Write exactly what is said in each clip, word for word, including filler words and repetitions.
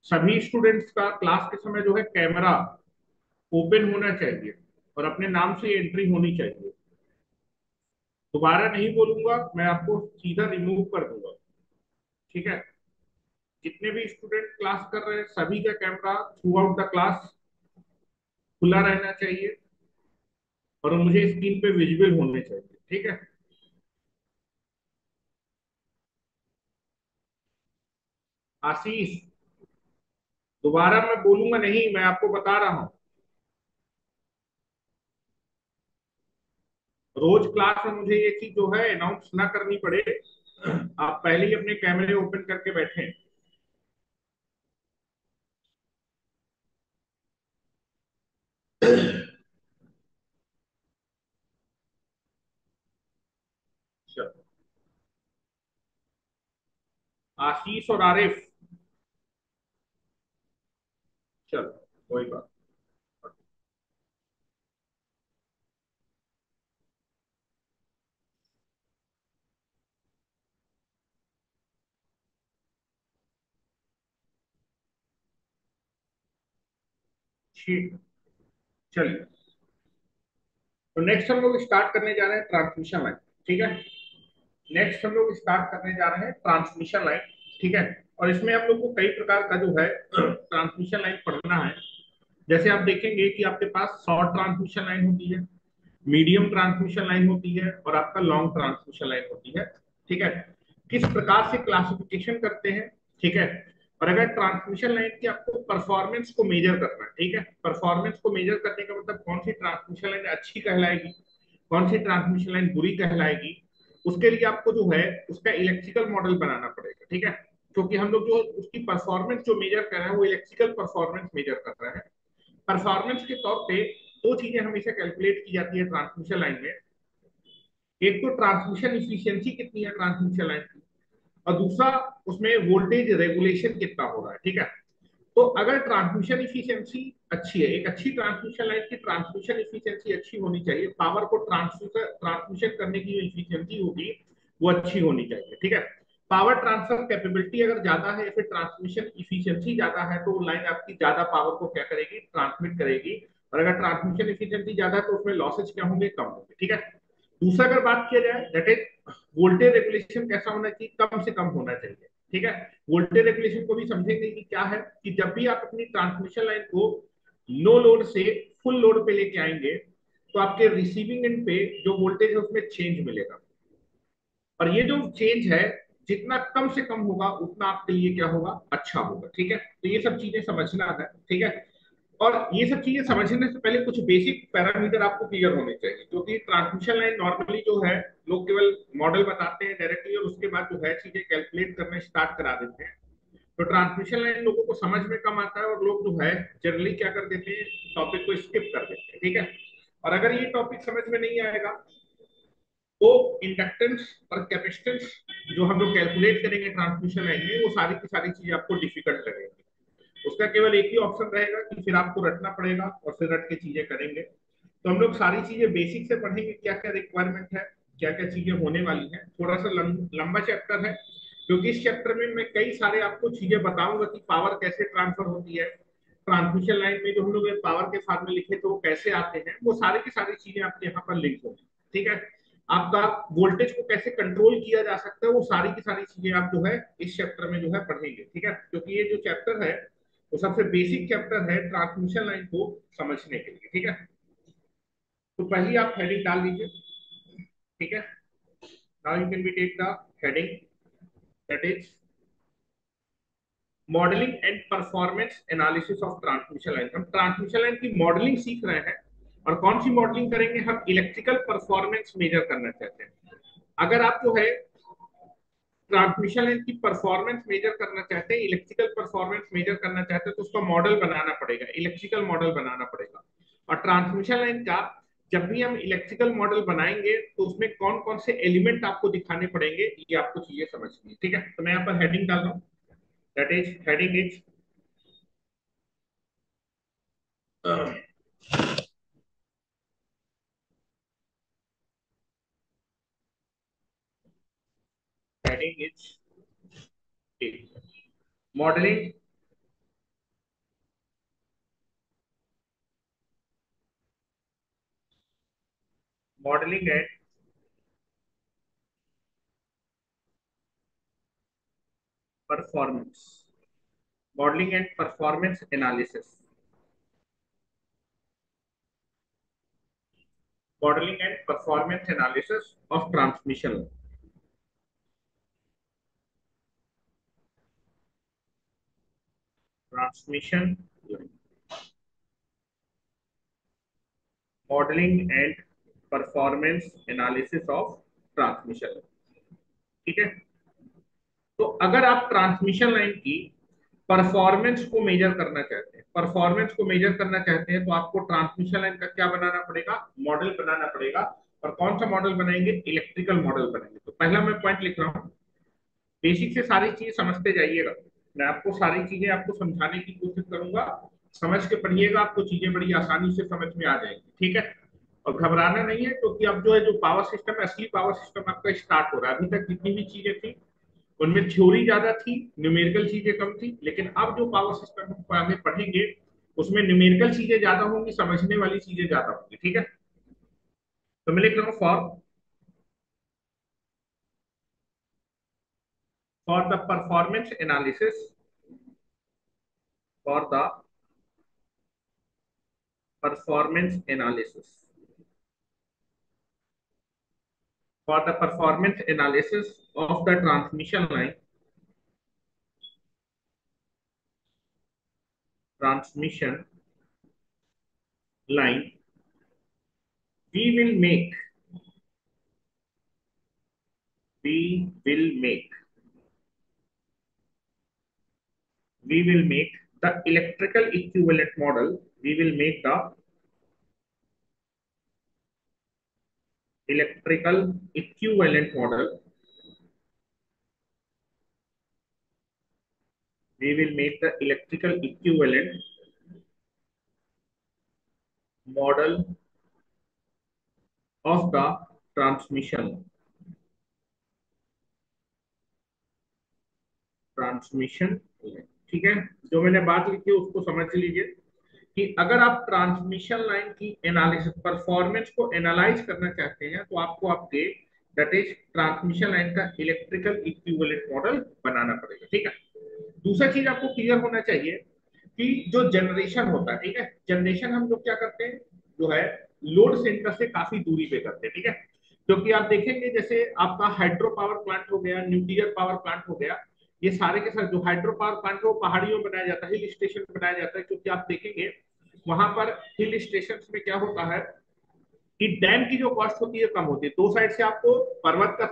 सभी स्टूडेंट्स का क्लास के समय जो है कैमरा ओपन होना चाहिए और अपने नाम से एंट्री होनी चाहिए। दोबारा नहीं बोलूंगा, मैं आपको सीधा रिमूव कर दूंगा। ठीक है। जितने भी स्टूडेंट क्लास कर रहे हैं सभी का camera throughout the class खुला रहना चाहिए और मुझे स्क्रीन पे विजिबल होने चाहिए। ठीक है। आशीष, दोबारा मैं बोलूंगा नहीं, मैं आपको बता रहा हूँ। रोज क्लास में मुझे ये चीज जो है अनाउंस ना करनी पड़े, आप पहले ही अपने कैमरे ओपन करके बैठे। चलो, आशीष और आरिफ, चलो कोई बात। ठीक, चलिए। तो नेक्स्ट हम लोग स्टार्ट करने जा रहे हैं ट्रांसमिशन लाइन। ठीक है। नेक्स्ट हम लोग स्टार्ट करने जा रहे हैं ट्रांसमिशन लाइन। ठीक है। और इसमें हम लोग को कई प्रकार का जो है ट्रांसमिशन लाइन पढ़ना है। जैसे आप देखेंगे कि आपके पास शॉर्ट ट्रांसमिशन लाइन होती है, मीडियम ट्रांसमिशन लाइन होती है और आपका लॉन्ग ट्रांसमिशन लाइन होती है। ठीक है। किस प्रकार से क्लासिफिकेशन करते हैं। ठीक है। और अगर ट्रांसमिशन लाइन की आपको परफॉर्मेंस को मेजर करना है, ठीक है, परफॉर्मेंस को मेजर करने का मतलब कौन सी ट्रांसमिशन लाइन अच्छी कहलाएगी, कौन सी ट्रांसमिशन लाइन बुरी कहलाएगी, उसके लिए आपको जो है उसका इलेक्ट्रिकल मॉडल बनाना पड़ेगा। ठीक है। क्योंकि हम लोग जो उसकी परफॉर्मेंस जो मेजर कर रहे हैं वो इलेक्ट्रिकल परफॉर्मेंस मेजर कर रहे हैं। परफॉर्मेंस के तौर पे दो चीजें हमेशा कैलकुलेट की जाती है ट्रांसमिशन लाइन में। एक तो ट्रांसमिशन इफिशियंसी कितनी है ट्रांसमिशन लाइन की, और दूसरा उसमें वोल्टेज रेगुलेशन कितना हो रहा है। ठीक है। तो अगर ट्रांसमिशन इफिशियंसी अच्छी है, एक अच्छी ट्रांसमिशन लाइन की ट्रांसमिशन इफिशियंसी अच्छी होनी चाहिए, पावर को ट्रांसमिशन ट्रांसमिशन करने की जो इफिशियंसी होगी वो अच्छी होनी चाहिए। ठीक है। पावर ट्रांसफर कैपेबिलिटी अगर ज्यादा है या फिर ट्रांसमिशन इफिशियंसी ज्यादा है तो वो लाइन आपकी ज्यादा पावर को क्या करेगी, ट्रांसमिट करेगी। और अगर ट्रांसमिशन इफिशियंसी ज्यादा है तो उसमें लॉसेज क्या होंगे, कम होंगे। ठीक है। दूसरा अगर बात किया जाए दैट इज वोल्टेज रेगुलेशन कैसा होना चाहिए, कम से कम होना चाहिए। ठीक है। वोल्टेज रेगुलेशन को भी समझेंगे कि क्या है, कि जब भी आप अपनी ट्रांसमिशन लाइन को लो लोड से फुल लोड पे लेके आएंगे तो आपके रिसीविंग एंड पे जो वोल्टेज है उसमें चेंज मिलेगा। और ये जो चेंज है जितना कम से कम होगा उतना आपके लिए क्या होगा, अच्छा होगा। ठीक है। तो ये सब चीजें समझना है। ठीक है। और ये सब चीजें समझने से पहले कुछ बेसिक पैरामीटर आपको क्लियर होने चाहिए, क्योंकि ट्रांसमिशन लाइन नॉर्मली जो है लोग केवल मॉडल बताते हैं डायरेक्टली और उसके बाद जो है चीजें कैलकुलेट करना स्टार्ट करा देते हैं। तो ट्रांसमिशन लाइन लोगों को समझ में कम आता है और लोग जो है जनरली क्या कर देते हैं, टॉपिक को स्किप कर देते हैं। ठीक है। और अगर ये टॉपिक समझ में नहीं आएगा तो इंडक्टेंस और कैपेसिटेंस जो हम लोग कैलकुलेट करेंगे ट्रांसमिशन लाइन में वो सारी की सारी चीजें आपको डिफिकल्ट लगेंगी। उसका केवल एक ही ऑप्शन रहेगा कि फिर आपको रटना पड़ेगा और फिर रट के चीजें करेंगे। तो हम लोग सारी चीजें बेसिक से पढ़ेंगे, क्या क्या रिक्वायरमेंट है, क्या क्या चीजें होने वाली हैं। थोड़ा सा लंब, लंबा चैप्टर है क्योंकि इस चैप्टर में मैं कई सारे आपको चीजें बताऊंगा कि पावर कैसे ट्रांसफर होती है, ट्रांसमिशन लाइन में जो हम लोग पावर के फार्मूले लिखे तो वो कैसे आते हैं, वो सारी की सारी चीजें आपके यहाँ पर लिंक होंगी। ठीक है। आपका वोल्टेज को कैसे कंट्रोल किया जा सकता है वो सारी की सारी चीजें आप जो है इस चैप्टर में जो है पढ़ेंगे। ठीक है। क्योंकि ये जो चैप्टर है वो सबसे बेसिक चैप्टर है ट्रांसमिशन लाइन को समझने के लिए। ठीक है। तो पहली आप हेडिंग डाल दीजिए। ठीक है। Now you can be take the heading that is modelling and performance analysis of transmission line. हम ट्रांसमिशन लाइन की मॉडलिंग सीख रहे हैं और कौन सी मॉडलिंग करेंगे, हम इलेक्ट्रिकल परफॉर्मेंस मेजर करना चाहते हैं। अगर आप जो है ट्रांसमिशन लाइन की परफॉर्मेंस मेजर करना चाहते हैं, इलेक्ट्रिकल परफॉर्मेंस मेजर करना चाहते हैं तो उसका मॉडल बनाना पड़ेगा, इलेक्ट्रिकल मॉडल बनाना पड़ेगा। और ट्रांसमिशन लाइन का जब भी हम इलेक्ट्रिकल मॉडल बनाएंगे तो उसमें कौन कौन से एलिमेंट आपको दिखाने पड़ेंगे ये आपको चीजें समझनी है। ठीक है। तो मैं यहाँ पर हेडिंग डाल रहा हूँ that is heading is heading is modeling modelling and performance, modelling and performance analysis, modelling and performance analysis of transmission, transmission modelling and performance analysis of transmission. ठीक है, तो अगर आप ट्रांसमिशन लाइन की परफॉर्मेंस को मेजर करना चाहते हैं, परफॉर्मेंस को मेजर करना चाहते हैं तो आपको ट्रांसमिशन लाइन का क्या बनाना पड़ेगा, मॉडल बनाना पड़ेगा। और कौन सा मॉडल बनाएंगे, इलेक्ट्रिकल मॉडल बनाएंगे। तो पहला मैं पॉइंट लिख रहा हूँ, बेसिक से सारी चीज समझते जाइएगा। मैं आपको सारी चीजें आपको समझाने की कोशिश करूंगा, समझ के पढ़िएगा, आपको चीजें बड़ी आसानी से समझ में आ जाएंगी। ठीक है, और घबराना नहीं है, क्योंकि अब जो है जो पावर सिस्टम है, असली पावर सिस्टम आपका स्टार्ट हो रहा है। अभी तक जितनी भी चीजें थी उनमें थ्योरी ज्यादा थी, न्यूमेरिकल चीजें कम थी, लेकिन अब जो पावर सिस्टम हम आगे पढ़ेंगे उसमें न्यूमेरिकल चीजें ज्यादा होंगी, समझने वाली चीजें ज्यादा होंगी। ठीक है, तो मैं लिख रहा हूँ for for the performance analysis, for the performance analysis for the performance analysis of the transmission line, transmission line, we will make, we will make, we will make the electrical equivalent model, we will make the electrical equivalent model, we will make the electrical equivalent model of the transmission, transmission। ठीक है, जो मैंने बात लिखी है उसको समझ लीजिए कि अगर आप ट्रांसमिशन लाइन की एनालिसिस, परफॉर्मेंस को एनालाइज करना चाहते हैं तो आपको आपके दैट इज ट्रांसमिशन लाइन का इलेक्ट्रिकल इक्विवेलेंट मॉडल बनाना पड़ेगा। ठीक है, दूसरा चीज आपको क्लियर होना चाहिए कि जो जनरेशन होता है, ठीक है, जनरेशन हम लोग क्या करते हैं, जो है लोड सेंटर से काफी दूरी पे करते हैं। ठीक है, क्योंकि आप देखेंगे जैसे आपका हाइड्रो पावर प्लांट हो गया, न्यूक्लियर पावर प्लांट हो गया, ये सारे के साथ जो हाइड्रो पावर प्लांट है वो पहाड़ियों में बनाया जाता है, हिल स्टेशन में बनाया जाता है। क्योंकि आप देखेंगे वहां पर हिल स्टेशन में क्या होता है कि डैम की जो कॉस्ट होती है कम होती है। दो साइड से आपको पर्वत का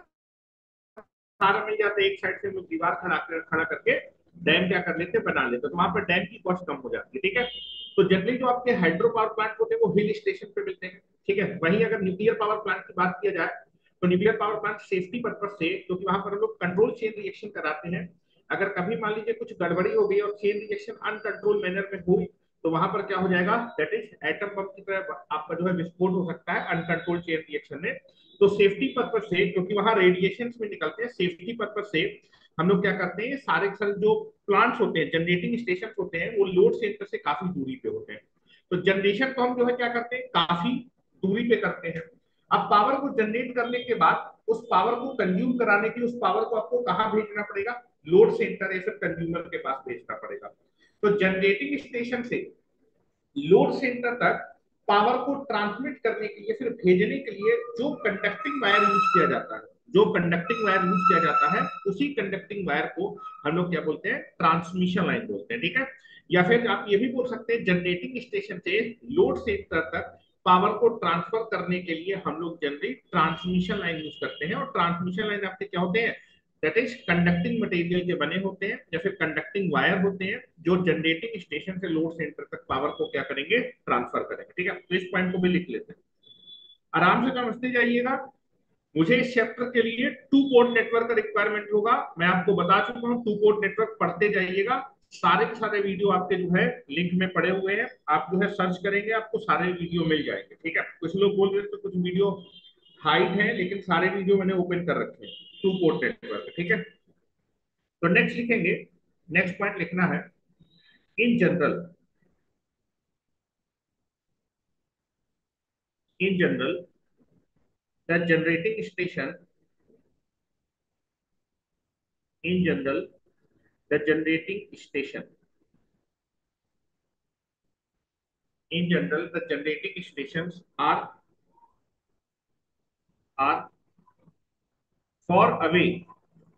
सहारा मिल जाता है, एक साइड से हम लोग दीवार खड़ा कर, खड़ा करके डैम क्या कर लेते हैं, बना लेते हैं, तो वहां पर डैम की कॉस्ट कम हो जाती है। ठीक है, तो जनरली जो आपके हाइड्रो पावर प्लांट होते हैं वो हिल स्टेशन पे मिलते हैं। ठीक है, वहीं अगर न्यूक्लियर पावर प्लांट की बात किया जाए तो nuclear power plant safety purpose से, क्योंकि वहां पर हम लोग कंट्रोल चेन रिएक्शन कराते हैं, अगर कभी मान लीजिए कुछ गड़बड़ी हो गई और चेन रिएक्शन अनकंट्रोल मैनर में हुई तो वहां पर क्या हो जाएगा, दैट इज एटम बम की तरह आपका जो है विस्फोट हो सकता है अनकंट्रोल चेन रिएक्शन में। तो सेफ्टी पर्पज से, क्योंकि वहां रेडिएशन में निकलते हैं, सेफ्टी पर्पज से हम लोग क्या करते हैं, सारे सारे जो प्लांट्स होते हैं, जनरेटिंग स्टेशन होते हैं, वो लोड सेंटर से काफी दूरी पे होते हैं। तो जनरेशन को हम जो है क्या करते हैं, काफी दूरी पे करते हैं। अब पावर को जनरेट करने के बाद उस पावर को कंज्यूम कराने के लिए उस पावर को आपको कहाँ भेजना पड़ेगा, लोड सेंटर या फिर कंज्यूमर के पास भेजना पड़ेगा। तो जनरेटिंग स्टेशन से लोड सेंटर तक पावर को ट्रांसमिट करने के लिए, फिर भेजने के लिए जो कंडक्टिंग वायर यूज किया जाता है, जो कंडक्टिंग वायर यूज किया जाता है उसी कंडक्टिंग वायर को हम लोग क्या बोलते हैं, ट्रांसमिशन लाइन बोलते हैं। ठीक है, या फिर आप ये भी बोल सकते हैं जनरेटिंग स्टेशन से लोड सेंटर तक पावर को ट्रांसफर करने के लिए हम लोग जनरली ट्रांसमिशन लाइन यूज करते हैं। और ट्रांसमिशन लाइन आपके क्या होते हैं, दैट इज कंडक्टिंग मटेरियल के बने होते हैं या फिर कंडक्टिंग वायर होते हैं, जो जनरेटिंग स्टेशन से लोड सेंटर तक पावर को क्या करेंगे, ट्रांसफर करेंगे। ठीक है, तो इस पॉइंट को भी लिख लेते हैं, आराम से समझते जाइएगा। मुझे इस चैप्टर के लिए टू पोर्ट नेटवर्क का रिक्वायरमेंट होगा, मैं आपको बता चुका हूँ। टू पोर्ट नेटवर्क पढ़ते जाइएगा, सारे के सारे वीडियो आपके जो है लिंक में पड़े हुए हैं, आप जो है सर्च करेंगे आपको सारे वीडियो मिल जाएंगे। ठीक है, कुछ लोग बोल रहे थे तो कुछ वीडियो हाइड है, लेकिन सारे वीडियो मैंने ओपन कर रखे हैं टू पोर्ट नेटवर्क। ठीक है, तो नेक्स्ट लिखेंगे, नेक्स्ट पॉइंट लिखना है, in general, in general the generating station in general, the generating station in general, the generating stations are are far away.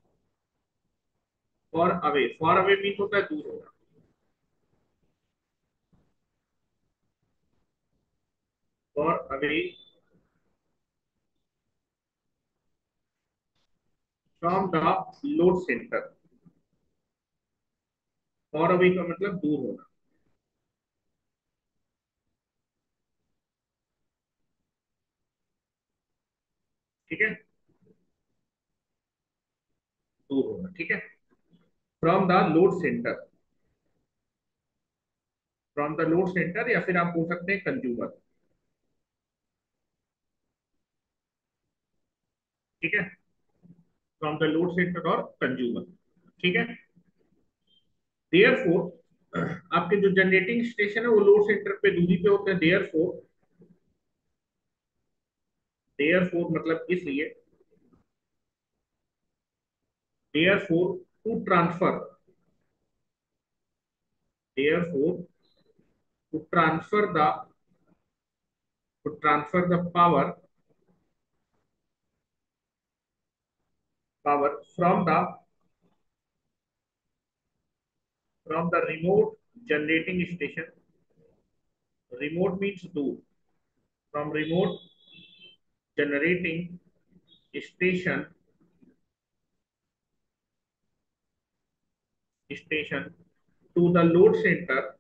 Far away, far away means होता है दूर होना. Far away from the load center. Far away का मतलब दूर होना. ठीक है, दूर होना. ठीक है, from the load centre. From the load centre या फिर आप बोल सकते हैं कंज्यूमर. ठीक है, फ्रॉम द लोड सेंटर और कंज्यूमर. ठीक है, देयरफॉर आपके जो जनरेटिंग स्टेशन है वो लोड सेंटर पे दूरी पे होते हैं. देयरफॉर, देयरफॉर मतलब इसलिए. Therefore to transfer, therefore to transfer the to transfer the power power from the from the remote generating station. Remote means दूर. From remote generating station station to the load center,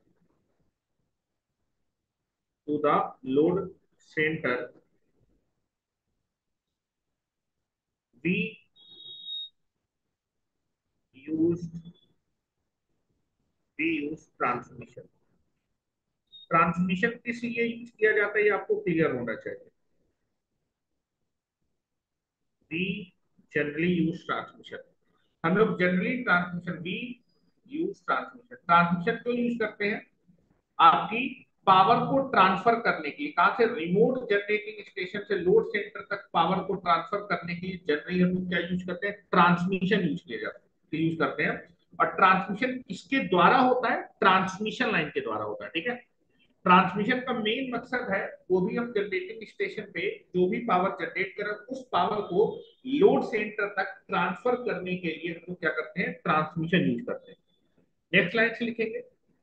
to the load center we used we use transmission. Transmission किस लिए use किया जाता है ये आपको clear होना चाहिए. We generally use transmission. हम लोग generally transmission we use transmission. Transmission क्यों यूज करते हैं? आपकी पावर को ट्रांसफर करने के लिए. कहां से? रिमोट जनरेटिंग स्टेशन से लोड सेंटर तक पावर को ट्रांसफर करने के लिए जनरली हम लोग क्या यूज करते हैं? ट्रांसमिशन यूज किया जाता है, यूज करते हैं. और ट्रांसमिशन किसके द्वारा होता है? ट्रांसमिशन लाइन के द्वारा होता है. ठीक है, ट्रांसमिशन का मेन मकसद है वो भी हम जनरेटिंग स्टेशन पे जो भी पावर जनरेट करें उस पावर को लोड सेंटर तक ट्रांसफर करने के लिए हम लोग क्या करते हैं? ट्रांसमिशन यूज करते हैं. नेक्स्ट लाइन से लिखेंगे.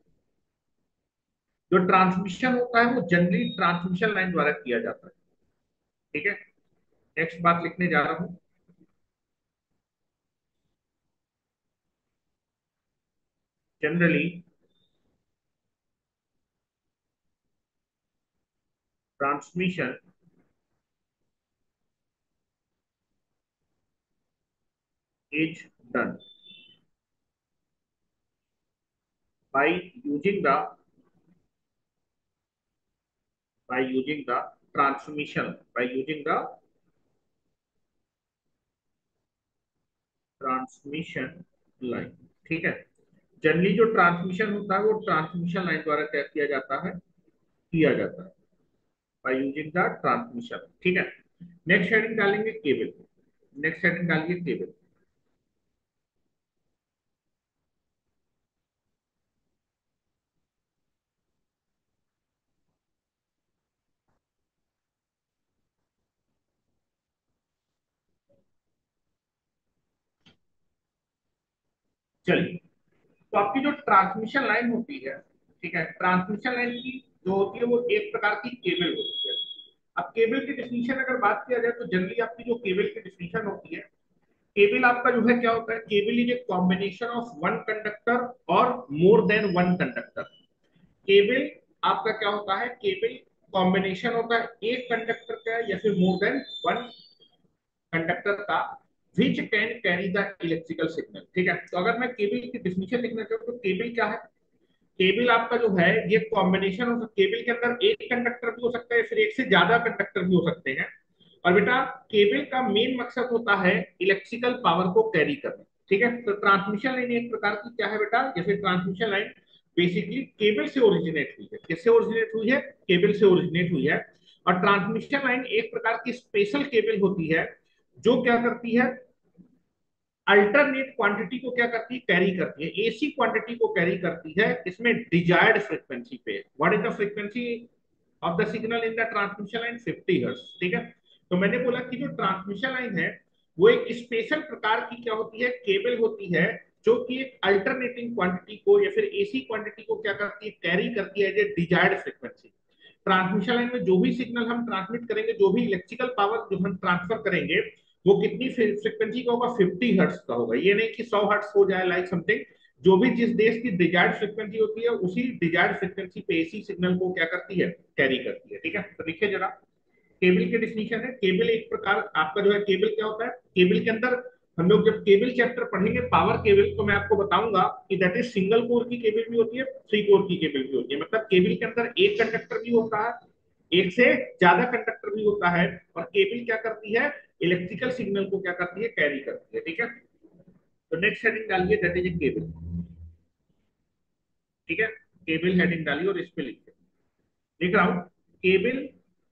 जो ट्रांसमिशन होता है वो जनरली ट्रांसमिशन लाइन द्वारा किया जाता है. ठीक है, नेक्स्ट बात लिखने जा रहा हूं. Generally transmission is done by using the by using the transmission by using the transmission line. ठीक है, जनरली जो ट्रांसमिशन होता है वो ट्रांसमिशन लाइन द्वारा क्या किया जाता है? किया जाता है बाय यूजिंग द ट्रांसमिशन. ठीक है, नेक्स्ट हेडिंग डालेंगे केबल. नेक्स्ट हेडिंग डालिए केबल. चलिए, तो आपकी जो ट्रांसमिशन लाइन होती है, ठीक है, ट्रांसमिशन लाइन की जो होती है वो एक प्रकार की केबल होती है. अब केबल की डिफिनीशन अगर बात किया जाए तो जनरली आपकी जो केबल की डिफिनीशन होती है, केबल आपका जो है क्या होता है? Cable is a combination of one conductor और more than one conductor. Cable आपका क्या होता है? केबल कॉम्बिनेशन होता है एक कंडक्टर का या फिर मोर देन वन कंडक्टर का which can carry the electrical signal. ठीक है, तो अगर मैं केबल की डिफिनीशन लिखना चाहूँ तो केबल क्या है? केबल आपका जो है ये कॉम्बिनेशन हो सकता है. केबल के अंदर एक कंडक्टर भी हो सकता है, फिर एक से ज्यादा कंडक्टर भी हो सकते हैं. और बेटा केबल का मेन मकसद होता है इलेक्ट्रिकल पावर को कैरी करना. ठीक है, तो ट्रांसमिशन लाइन एक प्रकार की क्या है बेटा? जैसे ट्रांसमिशन लाइन बेसिकली केबल से ओरिजिनेट हुई है. किससे ओरिजिनेट हुई है? केबल से ओरिजिनेट हुई है. और ट्रांसमिशन लाइन एक प्रकार की स्पेशल केबल होती है जो क्या करती है, अल्टरनेट क्वांटिटी को क्या करती है, कैरी करती है, एसी क्वांटिटी को कैरी करती है, इसमें डिजायर्ड फ्रीक्वेंसी पे। What is the frequency of the signal in the transmission line? Fifty hertz. ठीक है, तो मैंने बोला कि जो ट्रांसमिशन लाइन है वो एक स्पेशल प्रकार की क्या होती है, केबल होती है, जो कि एक अल्टरनेटिंग क्वांटिटी को या फिर एसी क्वांटिटी को क्या करती है, कैरी करती है as a desired frequency. Transmission line में जो भी सिग्नल हम ट्रांसमिट करेंगे, जो भी इलेक्ट्रिकल पावर जो हम ट्रांसफर करेंगे, वो कितनी फ्रिक्वेंसी का होगा, फिफ्टी हर्ट्स का होगा। ये नहीं कि सौ हर्ट्स हो जाए लाइक समथिंग। जो भी जिस देश की डिजायर्ड फ्रिक्वेंसी होती है उसी डिजायर्ड फ्रिक्वेंसी पे एसी सिग्नल को क्या करती है, कैरी करती है। ठीक है, तो देखिए जरा, केबल की डिफिनीशन है। केबल एक प्रकार आपका जो है, केबल क्या होता है, केबल के अंदर हम लोग जब केबल चैप्टर पढ़ेंगे पावर केबल, तो मैं आपको बताऊंगा कि दैट इज सिंगल कोर की केबल भी होती है, थ्री कोर की केबल भी होती है। मतलब केबल के अंदर एक कंडक्टर भी होता है, एक से ज्यादा कंडक्टर भी होता है, और केबल क्या करती है, इलेक्ट्रिकल सिग्नल को क्या करती है, कैरी करती है। ठीक है, तो नेक्स्ट हेडिंग डालिए, दैट इज ए केबल। ठीक है, केबल हेडिंग डालिए और इस पे लिखिए। लिख रहा हूं, cable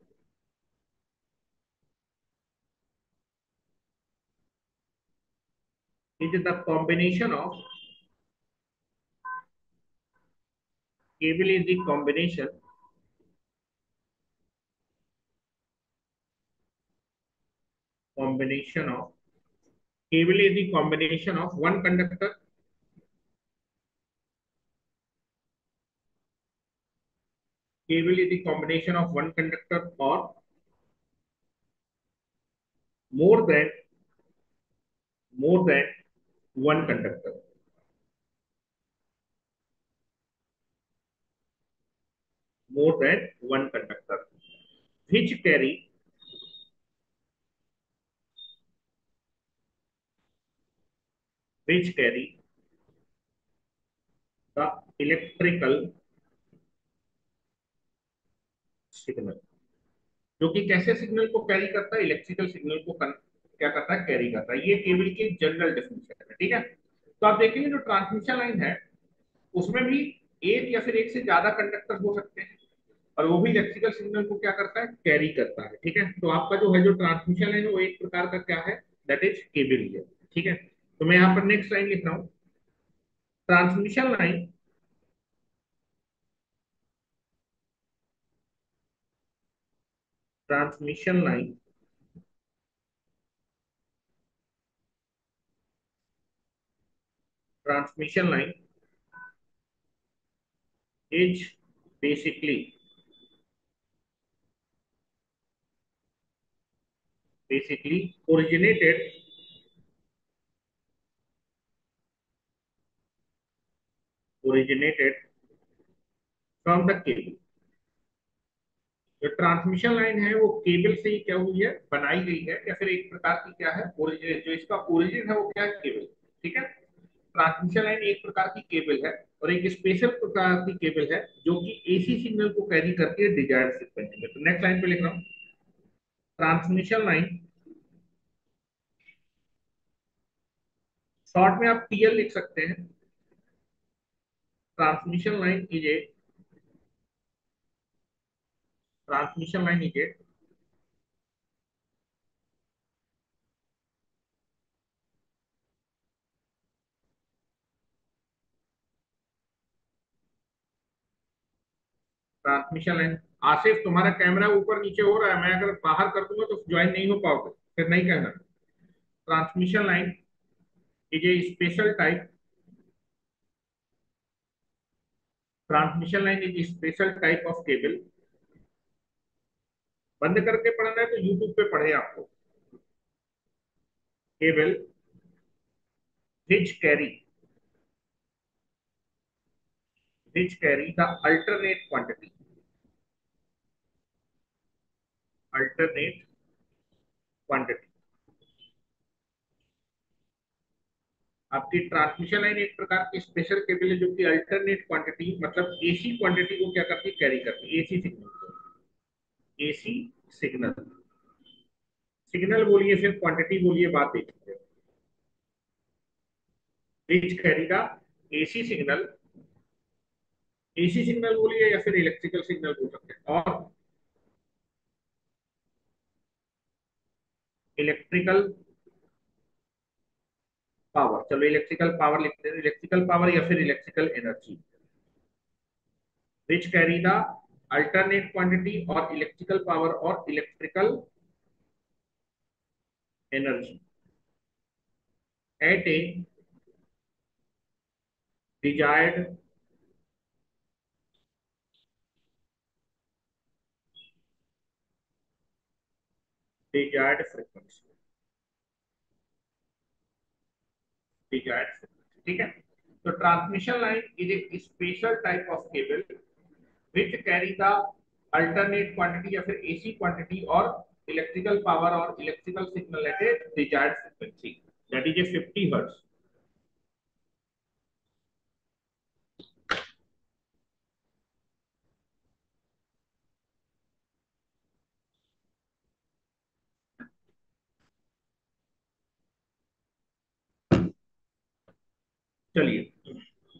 is the combination of, cable is the combination combination of cable is the combination of one conductor, cable is the combination of one conductor or more than more than one conductor, more than one conductor which carry which carry the electrical signal, जो कि कैसे signal को carry करता है, electrical signal को कन, क्या करता है, कैरी करता है। ये केबल की जनरल डेफिनेशन है। ठीक है, तो आप देखेंगे जो ट्रांसमिशन लाइन है उसमें भी एक या फिर एक से ज्यादा कंडक्टर हो सकते हैं, और वो भी इलेक्ट्रिकल सिग्नल को क्या करता है, कैरी करता है। ठीक है, तो आपका जो है जो ट्रांसमिशन लाइन है वो एक प्रकार का क्या है, दैट इज केबल ही है। ठीक है, तो मैं यहाँ पर नेक्स्ट लाइन लिख रहा हूँ, transmission line transmission line transmission line is basically basically originated originated from the cable. जो ट्रांसमिशन लाइन है वो केबल से ही क्या हुई है, बनाई गई है, या फिर एक प्रकार की क्या है, ओरिजिन, जो इसका ओरिजिन है वो क्या है, केबल। ठीक है, ट्रांसमिशन लाइन एक प्रकार की केबल है, और एक स्पेशल प्रकार की केबल है जो कि एसी सिग्नल को कैरी करती है डिजायर्ड फ्रीक्वेंसी में। तो नेक्स्ट लाइन पे लिख रहा हूँ, ट्रांसमिशन लाइन, शॉर्ट में आप टीएल लिख सकते हैं। Transmission line is a transmission line is a transmission line. Asif तुम्हारा कैमरा ऊपर नीचे हो रहा है, मैं अगर बाहर कर दूंगा तो ज्वाइन नहीं हो पाओगे, फिर नहीं कहना। Transmission line is a special type transmission line is special type of cable. बंद करके पढ़ना है तो यूट्यूब पे पढ़े आपको। Cable which carry which carry the alternate quantity alternate quantity. आपकी ट्रांसमिशन लाइन एक प्रकार की स्पेशल केबल है जो कि अल्टरनेट क्वांटिटी, मतलब एसी क्वांटिटी को क्या करती है, कैरी करती है, AC signal. AC signal, signal बोलिए फिर क्वांटिटी बोलिए, बात देखिए। विच carry the AC signal, AC signal बोलिए या फिर इलेक्ट्रिकल सिग्नल बोल सकते हैं, और इलेक्ट्रिकल पावर, चलो इलेक्ट्रिकल पावर लिखते हैं, इलेक्ट्रिकल पावर या फिर electrical energy which carry the alternate quantity और इलेक्ट्रिकल पावर और electrical energy at a desired desired frequency, desired frequency, ठीक है। तो transmission line is a special type of cable which carry the alternate quantity या फिर AC quantity और electrical power और electrical signal at a desired frequency that is a fifty hertz. चलिए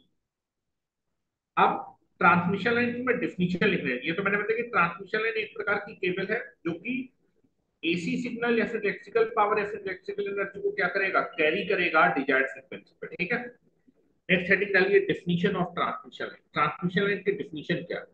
अब transmission line में डेफिनेशन लिख रहे हैं। ये तो मैंने बताया कि ट्रांसमिशन लाइन एक प्रकार की केबल है जो कि एसी सिग्नल या फिर इलेक्ट्रिकल पावर या फिर इलेक्ट्रिकल एनर्जी को क्या करेगा, कैरी करेगा डिजायर्ड फ्रीक्वेंसी पे, ठीक है। नेक्स्ट हेडिंग डालिए definition of transmission line. Transmission line की डेफिनेशन क्या है?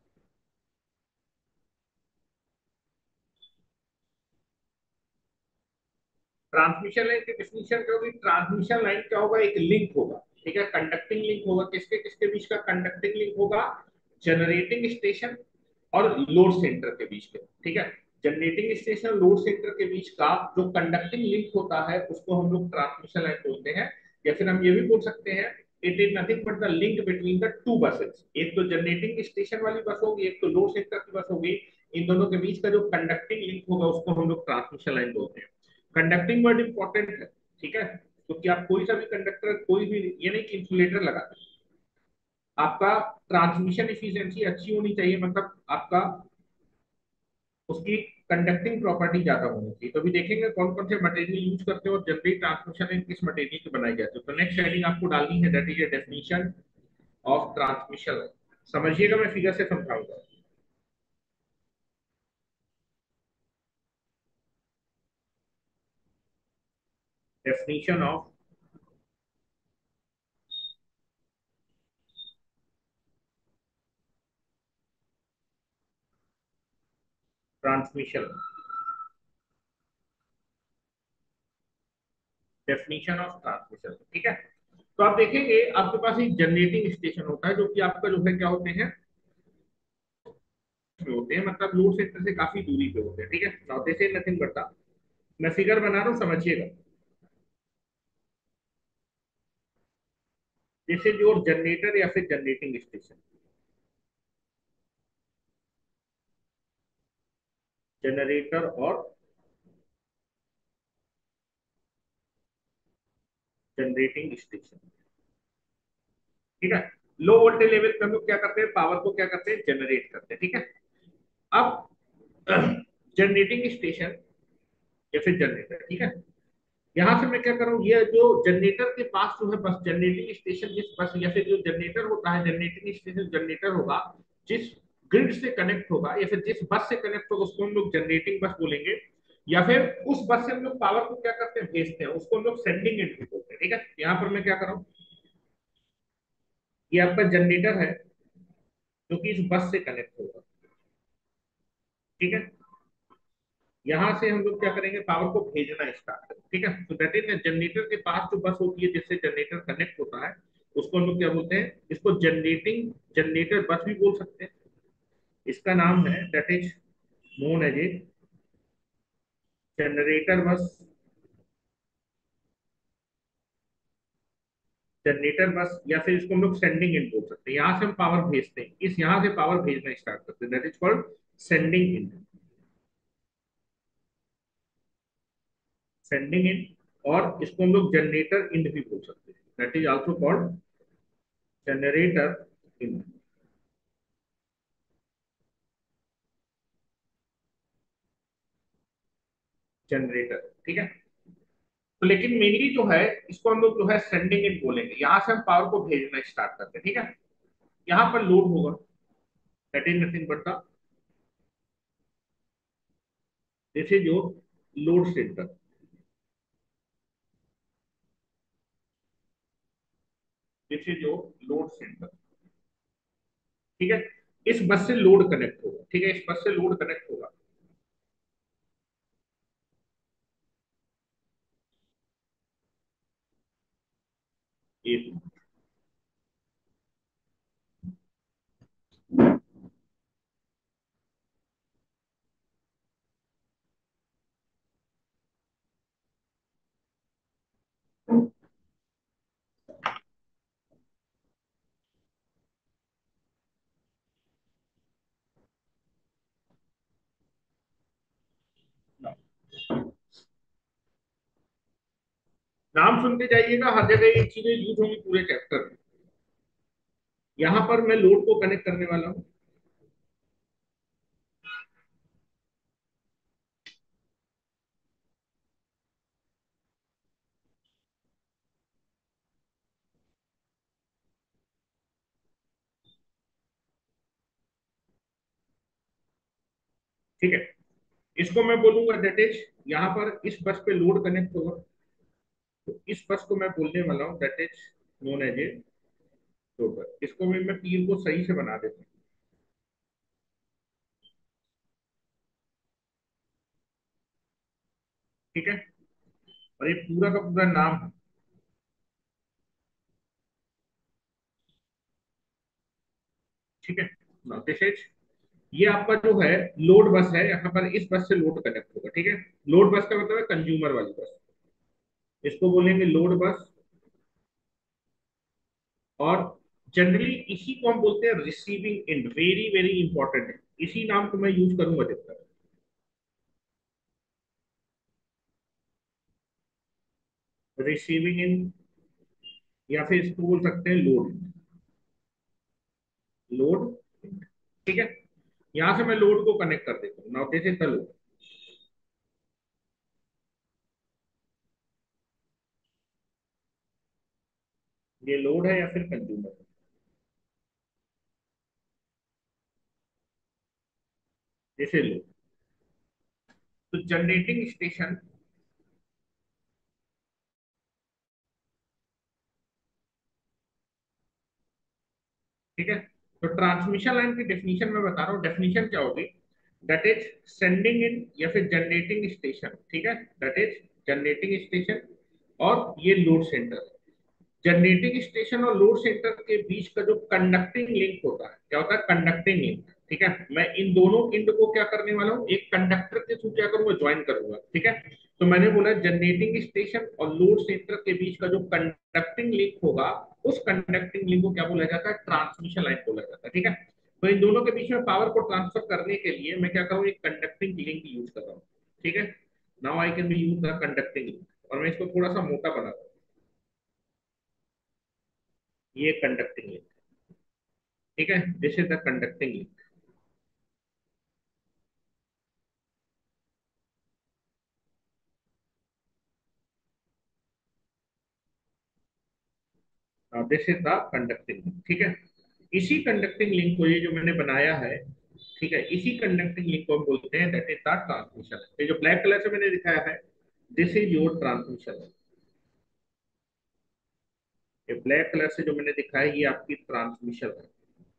ट्रांसमिशन लाइन की डेफिनेशन क्या होगी? ट्रांसमिशन लाइन क्या होगा? एक लिंक होगा, ठीक है, कंडक्टिंग लिंक होगा। किसके किसके बीच का कंडक्टिंग लिंक होगा? जनरेटिंग स्टेशन और लोड सेंटर के बीच में, ठीक है। जनरेटिंग स्टेशन लोड सेंटर के बीच का जो कंडक्टिंग लिंक होता है उसको हम लोग ट्रांसमिशन लाइन बोलते हैं। या फिर हम ये भी बोल सकते हैं it is nothing but the link between the two buses. एक तो जनरेटिंग स्टेशन वाली बस होगी, एक तो लोड सेंटर की बस होगी। इन दोनों के बीच का जो कंडक्टिंग लिंक होगा उसको हम लोग ट्रांसमिशन लाइन बोलते हैं। कंडक्टिंग वर्ड इंपॉर्टेंट है, ठीक है, क्योंकि तो आप कोई सा भी कंडक्टर, कोई भी, ये नहीं कि इंसुलेटर लगाते हैं, आपका ट्रांसमिशन एफिशिएंसी अच्छी होनी चाहिए, मतलब आपका उसकी कंडक्टिंग प्रॉपर्टी ज्यादा होनी चाहिए। तो अभी देखेंगे कौन कौन से मटेरियल यूज करते हैं और जनरली ट्रांसमिशन लाइन किस मटेरियल की बनाई जाती है। तो नेक्स्ट हेडिंग आपको डालनी है that is a definition of transmission line. समझिएगा, मैं फिगर से समझाऊंगा। Definition of transmission, definition of transmission, ठीक है। तो आप देखेंगे आपके पास एक जनरेटिंग स्टेशन होता है जो कि आपका जो है क्या होते हैं, में होते हैं, मतलब लोड सेंटर से काफी दूरी पे होते हैं, ठीक है। Now this is nothing but the, मैं फिगर बना रहा हूँ समझिएगा, दिस इज योर जनरेटर या फिर जनरेटिंग स्टेशन। जनरेटर और जनरेटिंग स्टेशन, ठीक है। लो वोल्टेज लेवल पे हम लोग क्या करते हैं, पावर को क्या करते हैं, जनरेट करते हैं, ठीक है। अब जनरेटिंग स्टेशन या फिर जनरेटर, ठीक है, यहां से मैं क्या करूं, ये जो जनरेटर के पास जो है बस, जनरेटिंग स्टेशन जिस बस या फिर जो जनरेटर होता है, जनरेटिंग स्टेशन जनरेटर होगा जिस ग्रिड से कनेक्ट होगा या फिर जिस बस से कनेक्ट होगा उसको हम लोग जनरेटिंग बस बोलेंगे। या फिर उस बस से हम लोग पावर को क्या करते हैं, भेजते हैं, उसको हम लोग सेंडिंग एंड बोलते हैं, ठीक है। यहाँ पर मैं क्या कर रहा हूँ, ये आपका जनरेटर है जो कि इस बस से कनेक्ट होगा, ठीक है। यहाँ से हम लोग क्या करेंगे, पावर को भेजना स्टार्ट करें, ठीक है। तो दैट इज जनरेटर के पास जो बस होती है जिससे जनरेटर कनेक्ट होता है उसको हम लोग क्या बोलते हैं, इसको जनरेटिंग जनरेटर बस भी बोल सकते हैं। इसका नाम है that is known as a generator bus, generator bus, या फिर इसको हम लोग सेंडिंग इन बोल सकते हैं। यहाँ से हम पावर भेजते हैं, इस यहाँ से पावर भेजना स्टार्ट करते हैं, that is called sending end, sending इन। और इसको हम लोग जनरेटर इन भी बोल सकते हैं, that is also called generator end, generator, ठीक है। तो लेकिन मेनली जो है इसको हम लोग जो है सेंडिंग इन बोलेंगे, यहाँ से हम पावर को भेजना स्टार्ट करते हैं, ठीक है। यहाँ पर लोड होगा that is nothing but the, this is your load centre. This is your load centre. ठीक है, इस बस से लोड कनेक्ट होगा। ठीक है, इस बस से लोड कनेक्ट होगा। एक नाम सुनते जाइएगा, हर जगह ये चीजें यूज होंगी पूरे चैप्टर में। यहां पर मैं लोड को कनेक्ट करने वाला हूं। ठीक है, इसको मैं बोलूंगा दैट इज, यहाँ पर इस बस पे लोड कनेक्ट होगा। तो इस बस को मैं बोलने वाला हूँ that is known as a loader. इसको भी मैं तीर को सही से बना देता हूँ। ठीक है, और ये पूरा का पूरा नाम है। ठीक है, दिस इज, ये आपका जो है लोड बस है, यहाँ पर इस बस से लोड कनेक्ट होगा। ठीक है, लोड बस का मतलब है कंज्यूमर वाली बस। इसको बोलेंगे लोड बस। और जनरली इसी को हम बोलते हैं receiving end, very very important है। इसी नाम को मैं यूज करूंगा अधिकतर। रिसीविंग एंड, या फिर इसको बोल सकते हैं लोड। लोड, ठीक है। यहां से मैं लोड को कनेक्ट कर देता हूँ। Now this is the load. ये लोड है या फिर कंज्यूमर है? जैसे लोड, तो जनरेटिंग स्टेशन। ठीक है, तो ट्रांसमिशन लाइन की डेफिनेशन मैं बता रहा हूँ। डेफिनेशन क्या होगी, दैट इज सेंडिंग इन या फिर जनरेटिंग स्टेशन। ठीक है, दैट इज जनरेटिंग स्टेशन, और ये लोड सेंटर। जनरेटिंग स्टेशन और लोड सेंटर के बीच का जो कंडक्टिंग लिंक होता है, क्या होता है, कंडक्टिंग लिंक। ठीक है, मैं इन दोनों इंड को क्या करने वाला हूँ, एक कंडक्टर के थ्रू क्या करूंगा, ज्वाइन करूंगा। ठीक है, तो मैंने बोला जनरेटिंग स्टेशन और लोड सेंटर के बीच का जो कंडक्टिंग लिंक होगा, उस कंडक्टिंग लिंक को क्या बोला जाता है, ट्रांसमिशन लाइन बोला जाता है। ठीक है, तो इन दोनों के बीच में पावर को ट्रांसफर करने के लिए मैं क्या करूँ, एक कंडक्टिंग लिंक यूज कर रहा हूँ। ठीक है, now I can be use the conducting link, और मैं इसको थोड़ा सा मोटा बना दूँ। ये कंडक्टिंग लिंक। ठीक है, this is the conducting link. This is the conducting link. ठीक है, इसी कंडक्टिंग लिंक को, ये जो मैंने बनाया है, ठीक है, इसी कंडक्टिंग लिंक को हम बोलते हैं दैट इज द ट्रांसमिशन। ये जो ब्लैक कलर से मैंने दिखाया है, दिस इज योर ट्रांसमिशन। ये ब्लैक कलर से जो मैंने दिखाया है, ये आपकी ट्रांसमिशन है।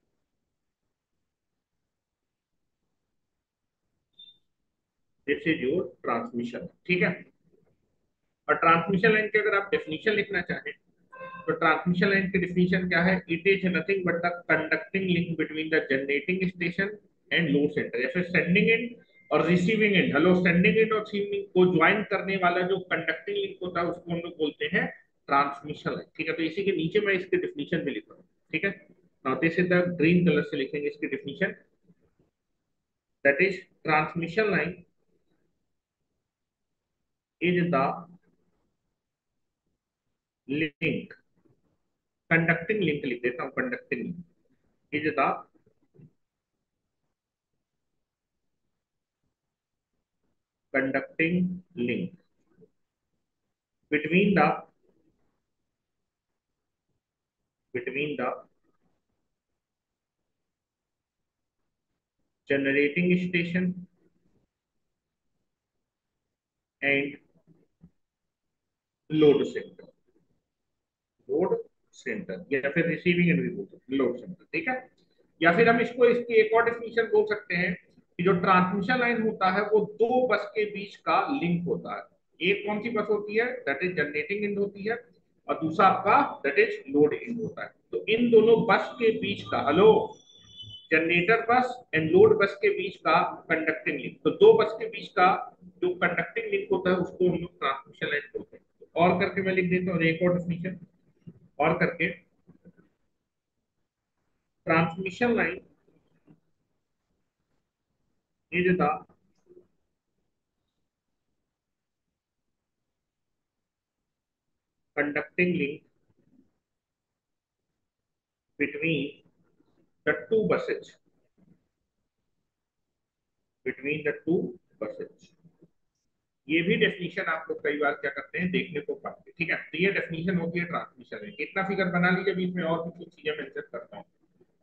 This is your transmission. ठीक है, और ट्रांसमिशन लाइन की अगर आप डेफिनेशन लिखना चाहें, तो ट्रांसमिशन लाइन की डिफिनीशन क्या है, it is nothing but the conducting link between the generating station and load centre. जैसे सेंडिंग एंड और receiving end, hello, sending end और रिसीविंग को ज्वाइन करने वाला जो कंडक्टिंग लिंक होता है, उसको हम लोग बोलते हैं ट्रांसमिशन लाइन। ठीक है, तो इसी के नीचे मैं इसकी डिफिनीशन भी लिख रहा हूँ। ठीक है, now this is the green colour से लिखेंगे इसकी definition, that is transmission line is the link, conducting link लिख देता हूँ, conducting link is the conducting link between the between the generating station and load centre, load centre या फिर receiving end भी बोल सकते हैं लोड सेंटर, ठीक है। या फिर हम इसको इसकी एक और डेफिनेशन बोल सकते हैं कि जो ट्रांसमिशन लाइन होता है वो दो बस के बीच का लिंक होता है। एक कौन सी बस होती है, दैट इज जनरेटिंग एंड होती है, और दूसरा आपका दैट इज लोड एंड होता है। तो इन दोनों बस के बीच का, hello, generator bus and load bus के बीच का कंडक्टिंग लिंक, तो दो बस के बीच का जो कंडक्टिंग लिंक होता है उसको हम लोग ट्रांसमिशन लाइन बोलते हैं। तो और करके मैं लिख देता हूँ एक और डेफिनेशन और करके, transmission line is the conducting link between the two buses, between the two buses। ये भी डेफिनेशन आप लोग कई बार क्या करते हैं देखने को पाते हैं, ठीक है। तो ये डेफिनेशन होती है ट्रांसमिशन लाइन। इतना फिगर बना लीजिए, बीच में और भी कुछ चीजें मेंशन करता हूँ।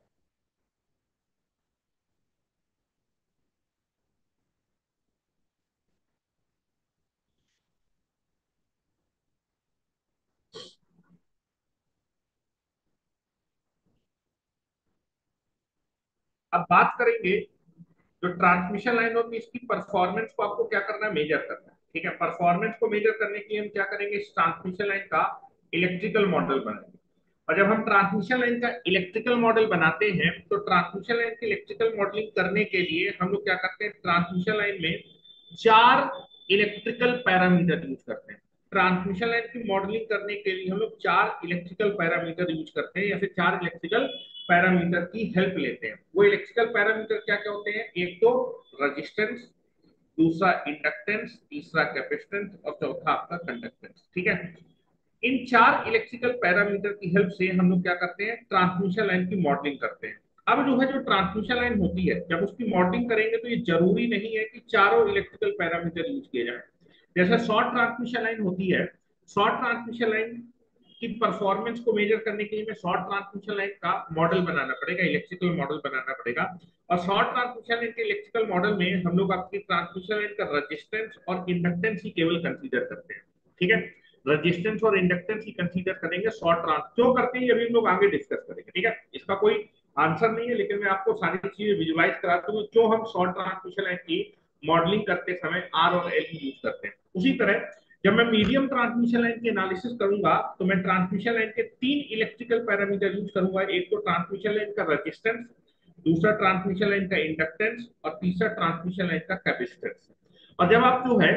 अब बात करेंगे जो ट्रांसमिशन लाइन होती है इसकी परफॉर्मेंस को आपको क्या करना है, मेजर करना है, ठीक है। परफॉर्मेंस को मेजर करने के लिए हम क्या करेंगे, इस ट्रांसमिशन लाइन का इलेक्ट्रिकल मॉडल बनाएंगे। और जब हम ट्रांसमिशन लाइन का इलेक्ट्रिकल मॉडल बनाते हैं तो ट्रांसमिशन लाइन की इलेक्ट्रिकल मॉडलिंग करने के लिए हम लोग क्या करते हैं, ट्रांसमिशन लाइन में चार इलेक्ट्रिकल पैरामीटर यूज करते हैं। ट्रांसमिशन लाइन की मॉडलिंग करने के लिए हम लोग चार इलेक्ट्रिकल पैरामीटर यूज करते हैं या फिर चार इलेक्ट्रिकल पैरामीटर की हेल्प लेते हैं। वो इलेक्ट्रिकल पैरामीटर क्या क्या होते हैं, एक तो रजिस्टेंस, दूसरा इंडक्टेंस, तीसरा कैपेसिटेंस और चौथा आपका कंडक्टेंस, ठीक है। इन चार इलेक्ट्रिकल पैरामीटर की हेल्प से हम लोग क्या करते हैं, ट्रांसमिशन लाइन की मॉडलिंग करते हैं। अब जो है जो ट्रांसमिशन लाइन होती है जब उसकी मॉडलिंग करेंगे तो ये जरूरी नहीं है कि चारों इलेक्ट्रिकल पैरामीटर यूज किए जाए। जैसे शॉर्ट ट्रांसमिशन लाइन होती है, शॉर्ट ट्रांसमिशन लाइन की परफॉर्मेंस को मेजर करने के लिए मैं शॉर्ट ट्रांसमिशन लाइन का मॉडल बनाना पड़ेगा, इलेक्ट्रिकल मॉडल बनाना पड़ेगा। और शॉर्ट ट्रांसमिशन लाइन के इलेक्ट्रिकल मॉडल में हम लोग आपकी ट्रांसमिशन लाइन का रजिस्टेंस और इंडक्टेंस ही केवल कंसीडर करते हैं, ठीक है। रजिस्टेंस और इंडक्टेंस ही कंसीडर करेंगे शॉर्ट ट्रांस, क्यों करते हैं ये भी हम लोग आगे डिस्कस करेंगे, ठीक है। इसका कोई आंसर नहीं है, लेकिन मैं आपको सारी चीजें विजुलाइज कराता हूँ क्यों हम शॉर्ट ट्रांसमिशन लाइन की मॉडलिंग करते समय आर और एल यूज करते हैं। उसी तरह जब मैं मीडियम ट्रांसमिशन लाइन की एनालिसिस करूंगा तो मैं ट्रांसमिशन लाइन के तीन इलेक्ट्रिकल पैरामीटर यूज करूंगा। एक तो ट्रांसमिशन लाइन का रजिस्टेंस, दूसरा ट्रांसमिशन लाइन का इंडक्टेंस और तीसरा ट्रांसमिशन लाइन का कैपेसिटेंस। और जब आप जो है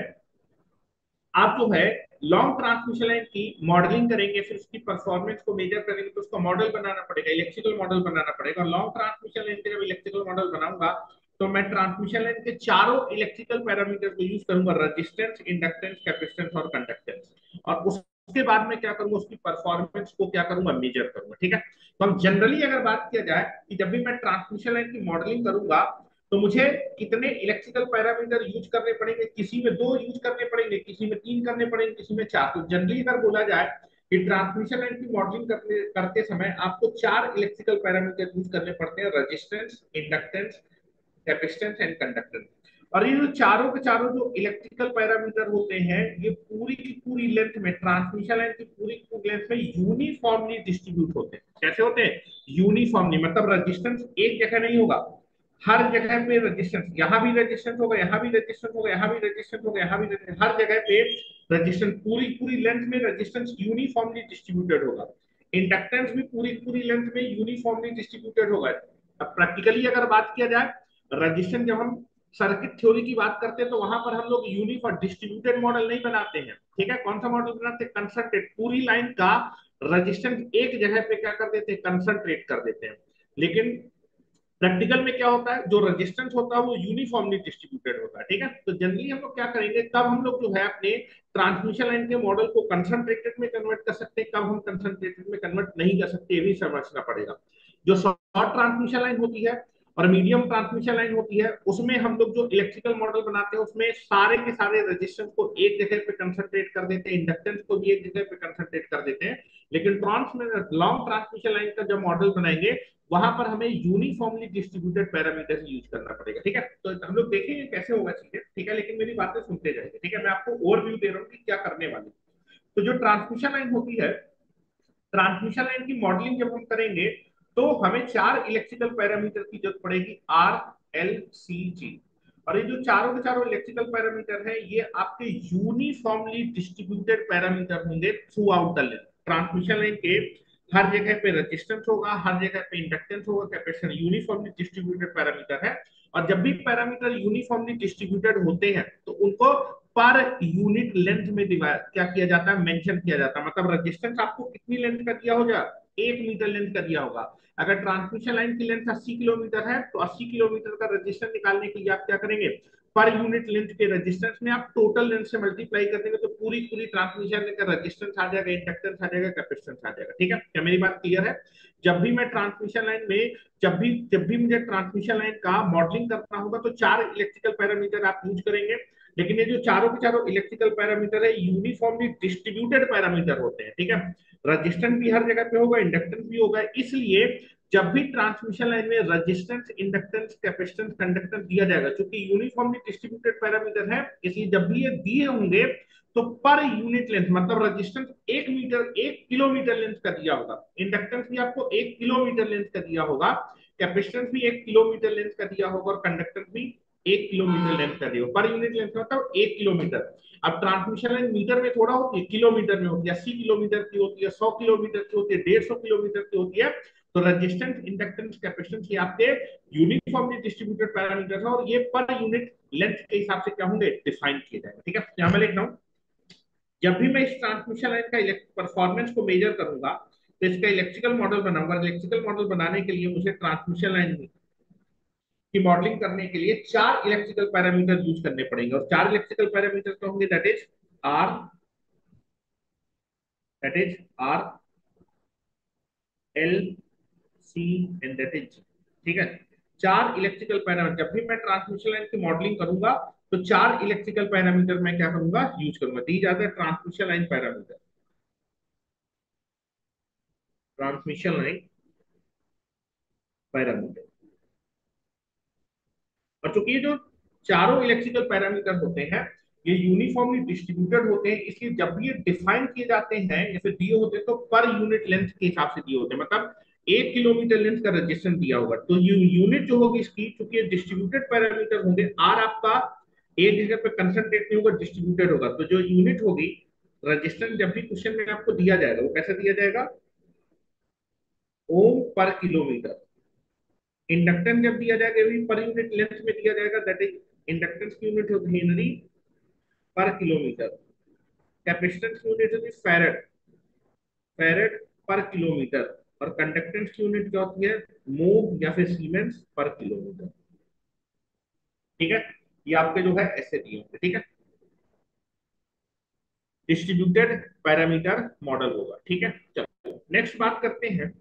आप जो है लॉन्ग ट्रांसमिशन लाइन की मॉडलिंग करेंगे, फिर उसकी परफॉर्मेंस को मेजर करेंगे तो उसका मॉडल बनाना पड़ेगा, इलेक्ट्रिकल मॉडल बनाना पड़ेगा। लॉन्ग ट्रांसमिशन लाइन के जब इलेक्ट्रिकल मॉडल बनाऊंगा तो मैं ट्रांसमिशन लाइन के चारों इलेक्ट्रिकल पैरामीटर को यूज करूंगा, रजिस्टेंस, इंडक्टेंस, कैपेसिटेंस और कंडक्टेंस। और उसके बाद में क्या करूंगा, उसकी परफॉर्मेंस को क्या करूंगा, मेजर करूंगा, ठीक है। तो हम जनरली अगर बात किया जाए कि जब भी मैं ट्रांसमिशन लाइन की मॉडलिंग करूंगा तो मुझे कितने इलेक्ट्रिकल पैरामीटर यूज करने पड़ेंगे, किसी में दो यूज करने पड़ेंगे, किसी में तीन करने पड़ेंगे, किसी में चार। तो जनरली अगर बोला जाए कि ट्रांसमिशन लाइन की मॉडलिंग करने करते समय आपको चार इलेक्ट्रिकल पैरामीटर यूज करने पड़ते हैं, resistance, inductance, capacitance and conductance. और ये जो चारों के चारों जो इलेक्ट्रिकल पैरामीटर होते हैं ये पूरी की पूरी लेंथ में, ट्रांसमिशन लाइन की पूरी की पूरी लेंथ में यूनिफॉर्मली डिस्ट्रीब्यूट होते हैं। कैसे होते हैं, यूनिफॉर्मली, मतलब रजिस्टेंस एक जगह नहीं होगा, हर जगह पे रेजिस्टेंस, यहाँ भी रेजिस्टेंस होगा, यहाँ भी रेजिस्टेंस होगा, यहाँ भी रेजिस्टेंस होगा, यहाँ भी रेजिस्टेंस, हर जगह पे रेजिस्टेंस, पूरी पूरी लेंथ में रेजिस्टेंस यूनिफॉर्मली डिस्ट्रीब्यूटेड होगा। इंडक्टेंस भी पूरी पूरी लेंथ में यूनिफॉर्मली डिस्ट्रीब्यूटेड होगा। अब प्रैक्टिकली अगर बात किया जाए, रेजिस्टेंस जब हम सर्किट थ्योरी की बात करते हैं तो वहां पर हम लोग यूनिफॉर्म डिस्ट्रीब्यूटेड मॉडल नहीं बनाते हैं, ठीक है। कौन सा मॉडल बनाते हैं, कंसंट्रेट, पूरी लाइन का रेजिस्टेंस एक जगह पे क्या कर देते हैं, कंसंट्रेट कर देते हैं। लेकिन प्रैक्टिकल में क्या होता है, जो रेजिस्टेंस होता है वो यूनिफॉर्मली डिस्ट्रीब्यूटेड होता है, ठीक है। तो जनरली हम लोग क्या करेंगे, तब हम लोग जो है अपने ट्रांसमिशन लाइन के मॉडल को कंसंट्रेटेड में कन्वर्ट कर सकते हैं, कब हम कंसंट्रेटेड में कन्वर्ट नहीं कर सकते, ये भी समझना पड़ेगा। जो शॉर्ट ट्रांसमिशन लाइन होती है और मीडियम ट्रांसमिशन लाइन होती है उसमें हम लोग जो इलेक्ट्रिकल मॉडल बनाते हैं उसमें सारे के सारे रेजिस्टेंस को एक जगह पे कंसंट्रेट कर देते हैं, इंडक्टेंस को भी एक जगह पे कंसंट्रेट कर देते हैं। लेकिन ट्रांस में लॉन्ग ट्रांसमिशन लाइन का जब मॉडल बनाएंगे वहां पर हमें यूनिफॉर्मली डिस्ट्रीब्यूटेड पैरामीटर यूज करना पड़ेगा। ठीक है, तो हम लोग देखेंगे कैसे होगा चीजें। ठीक है, लेकिन मेरी बातें सुनते जाएंगे। ठीक है, मैं आपको ओवरव्यू दे रहा हूँ कि क्या करने वाले। तो जो ट्रांसमिशन लाइन होती है, ट्रांसमिशन लाइन की मॉडलिंग जब हम करेंगे तो हमें चार इलेक्ट्रिकल पैरामीटर की जरूरत पड़ेगी, आर, एल, सी, जी। और ये जो चारों के चारों इलेक्ट्रिकल पैरामीटर है, ये आपके यूनिफॉर्मली डिस्ट्रीब्यूटेड पैरामीटर होंगे throughout the length. Transmission line के हर जगह पे रेजिस्टेंस होगा, हर जगह पे इंडक्टेंस होगा, कैपेसिटेंस, यूनिफॉर्मली डिस्ट्रीब्यूटेड पैरामीटर है। और जब भी पैरामीटर यूनिफॉर्मली डिस्ट्रीब्यूटेड होते हैं तो उनको पर यूनिट लेंथ में डिवाइड क्या किया जाता है, मेंशन किया जाता है। मतलब रेजिस्टेंस आपको कितनी लेंथ का दिया होगा, एक मीटर लेंथ का दिया होगा। अगर ट्रांसमिशन लाइन की लेंथ अस्सी किलोमीटर है तो अस्सी किलोमीटर का रेजिस्टेंस निकालने के लिए आप क्या करेंगे, पर यूनिट लेंथ के रेजिस्टेंस में आप टोटल लेंथ से मल्टीप्लाई कर देंगे तो पूरी पूरी ट्रांसमिशन लाइन का रेजिस्टेंस आ जाएगा, इंडक्टेंस आ जाएगा, कैपेसिटेंस आ जाएगा। ठीक है, क्या मेरी बात क्लियर है? जब भी मैं ट्रांसमिशन लाइन में जब भी जब भी मुझे ट्रांसमिशन लाइन का मॉडलिंग करना होगा तो चार इलेक्ट्रिकल पैरामीटर आप यूज करेंगे। लेकिन ये जो चारों के चारों इलेक्ट्रिकल पैरामीटर है, यूनिफॉर्मली डिस्ट्रीब्यूटेड पैरामीटर होते हैं। ठीक है, रेजिस्टेंस भी हर जगह पे होगा, इंडक्टेंस भी होगा। इसलिए जब भी ट्रांसमिशन लाइन में रेजिस्टेंस, इंडक्टेंस, कैपेसिटेंस, कंडक्टेंस दिया जाएगा, क्योंकि यूनिफॉर्मली डिस्ट्रीब्यूटेड पैरामीटर है, इसलिए जब भी ये दिए होंगे तो पर यूनिट लेंथ, मतलब रेजिस्टेंस एक मीटर एक किलोमीटर लेंथ का दिया होगा, इंडक्टेंस भी आपको एक किलोमीटर लेंथ का दिया होगा, कैपेसिटेंस भी एक किलोमीटर लेंथ का दिया होगा, और कंडक्टेंस भी एक किलोमीटर लेंथ का दिया होगा। पर यूनिट लेंथ मतलब एक किलोमीटर। अब ट्रांसमिशन लाइन मीटर में थोड़ा होती है, किलोमीटर में होती है, अस्सी किलोमीटर की होती है, सौ किलोमीटर की होती है, डेढ़ सौ किलोमीटर की होती है। तो रेजिस्टेंस, इंडक्टेंस, कैपेसिटेंस ये आपके यूनिफॉर्मली डिस्ट्रीब्यूटेड पैरामीटर है, और ये पर यूनिट लेंथ के हिसाब से क्या होंगे, डिफाइन किए जाएंगे। ठीक है, यहां मैं लिख रहा हूं, जब भी मैं इस ट्रांसमिशन लाइन का परफॉर्मेंस को मेजर करूंगा तो इसका इलेक्ट्रिकल मॉडल बनाऊंगा। इलेक्ट्रिकल मॉडल बनाने के लिए मुझे ट्रांसमिशन लाइन की मॉडलिंग करने के लिए चार इलेक्ट्रिकल पैरामीटर यूज करने पड़ेंगे, और चार इलेक्ट्रिकल पैरामीटर तो होंगे, that is R, that is R, L, C and that is G. ठीक है, चार इलेक्ट्रिकल पैरामीटर। जब भी मैं ट्रांसमिशन लाइन की मॉडलिंग करूंगा तो चार इलेक्ट्रिकल पैरामीटर मैं क्या करूंगा, यूज करूंगा। दी जाता है transmission line parameter, transmission line parameter. और चूंकि ये जो चारों इलेक्ट्रिकल पैरामीटर होते हैं ये यूनिफॉर्मली डिस्ट्रीब्यूटेड होते हैं, इसलिए जब भी ये डिफाइन किए जाते हैं या फिर दिए होते हैं तो पर यूनिट लेंथ के हिसाब से दिए होते हैं। मतलब एक किलोमीटर लेंथ का रेजिस्टेंस दिया होगा तो यू, यूनिट जो होगी इसकी, चूंकि ये डिस्ट्रीब्यूटेड पैरामीटर होंगे, आर आपका एक जगह पे कंसंट्रेट नहीं होगा, डिस्ट्रीब्यूटेड होगा, तो जो यूनिट होगी रेजिस्टेंस जब भी क्वेश्चन में आपको दिया जाएगा वो कैसे दिया जाएगा, ओम पर किलोमीटर। इंडक्टेंस जब दिया जाएगा भी पर यूनिट लेंथ में दिया जाएगा, दैट इज इंडक्टेंस की यूनिट होगी हेनरी पर किलोमीटर। कैपेसिटेंस की यूनिट होती है फैरड, फैरड पर किलोमीटर। और कंडक्टेंस की यूनिट क्या होती है, मोह या फिर सीमेंस पर किलोमीटर। ठीक है, ये आपके जो है ऐसे दिए होंगे। ठीक है, डिस्ट्रीब्यूटेड पैरामीटर मॉडल होगा। ठीक है, चलो नेक्स्ट बात करते हैं।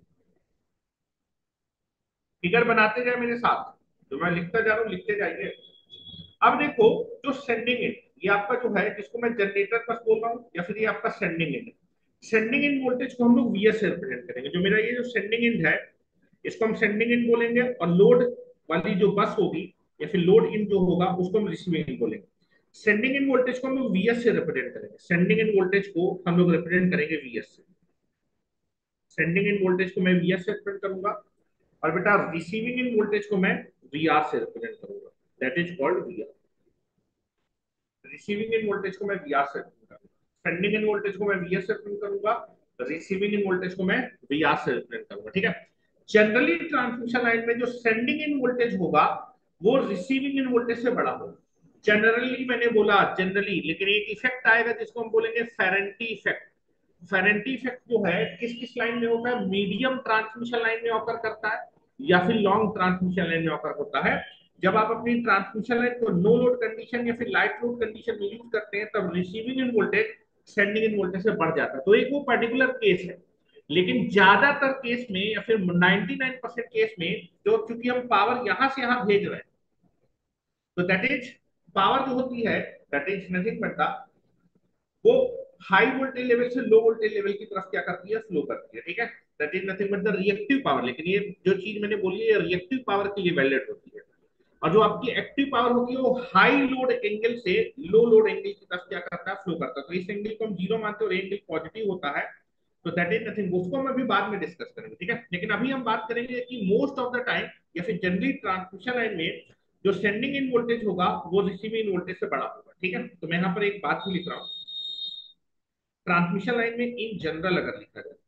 फिगर बनाते जाए मेरे साथ, जो मैं लिखता जा रहा हूँ लिखते जाइए। अब देखो, जो सेंडिंग एंड, ये आपका जो है जिसको मैं जनरेटर बस बोल रहा हूँ या फिर ये आपका sending end, sending end voltage को हम लोग वीएस से रिप्रेजेंट करेंगे। जो मेरा ये जो सेंडिंग एंड है इसको हम सेंडिंग एंड बोलेंगे, और लोड वाली जो बस होगी या फिर लोड इन जो होगा उसको हम रिसीविंग एंड बोलेंगे। सेंडिंग एंड वोल्टेज को हम लोग वीएस से रिप्रेजेंट करेंगे, सेंडिंग एंड वोल्टेज को हम लोग रिप्रेजेंट करेंगे वीएस से। सेंडिंग एंड वोल्टेज को मैं वीएस से रिप्रेजेंट करूंगा, और बेटा रिसीविंग इन वोल्टेज को मैं वीआर से रिप्रेजेंट करूंगा, that is called VR. Receiving end voltage को मैं वीआर से रिप्रेजेंट करूंगा, सेंडिंग इन वोल्टेज को मैं वीएस से रिप्रेजेंट करूंगा, रिसीविंग इन वोल्टेज को मैं वीआर से रिप्रेजेंट करूंगा। ठीक है, जनरली ट्रांसमिशन लाइन में जो सेंडिंग इन वोल्टेज होगा वो रिसीविंग इन वोल्टेज से बड़ा होगा। जनरली मैंने बोला जनरली, लेकिन एक इफेक्ट आएगा जिसको हम बोलेंगे फेरेंटी इफेक्ट। फेरेंटी इफेक्ट जो है किस किस लाइन में होता है, मीडियम ट्रांसमिशन लाइन में ऑकर करता है या फिर लॉन्ग ट्रांसमिशन लाइन में ऑकर होता है। जब आप अपनी ट्रांसमिशन लाइन को नो लोड कंडीशन या फिर लाइट लोड कंडीशन में यूज करते हैं तब receiving end voltage sending end voltage से बढ़ जाता है। तो एक वो पर्टिकुलर केस है, लेकिन ज्यादातर केस में या फिर निन्यानवे परसेंट केस में जो, चूंकि हम पावर यहां से यहां भेज रहे हैं तो दैट इज पावर जो होती है दैट इज नथिंग बट वो हाई वोल्टेज लेवल से लो वोल्टेज लेवल की तरफ क्या करती है, फ्लो करती है। ठीक है, that is nothing but the reactive power. लेकिन ये जो चीज मैंने बोली है रिएक्टिव पावर के लिए वैलिड होती है। और जो आपकी एक्टिव पावर होती है वो हाई लोड एंगल से लो लोड एंगल की तरफ क्या करता है, फ्लो करता है। तो इस एंगल को हम जीरो मानते हैं और एंगल पॉजिटिव होता है, तो दैट इज नथिंग, उसको हम अभी बाद में डिस्कस करेंगे, ठीक है। लेकिन अभी हम बात करेंगे कि मोस्ट ऑफ द टाइम या फिर जनरली ट्रांसमिशन लाइन में जो सेंडिंग इन वोल्टेज होगा वो रिसीविंग इन वोल्टेज से बड़ा होगा, ठीक है। तो मैं यहाँ पर एक बात भी लिख रहा हूँ, ट्रांसमिशन लाइन में इन जनरल अगर लिखा जाए,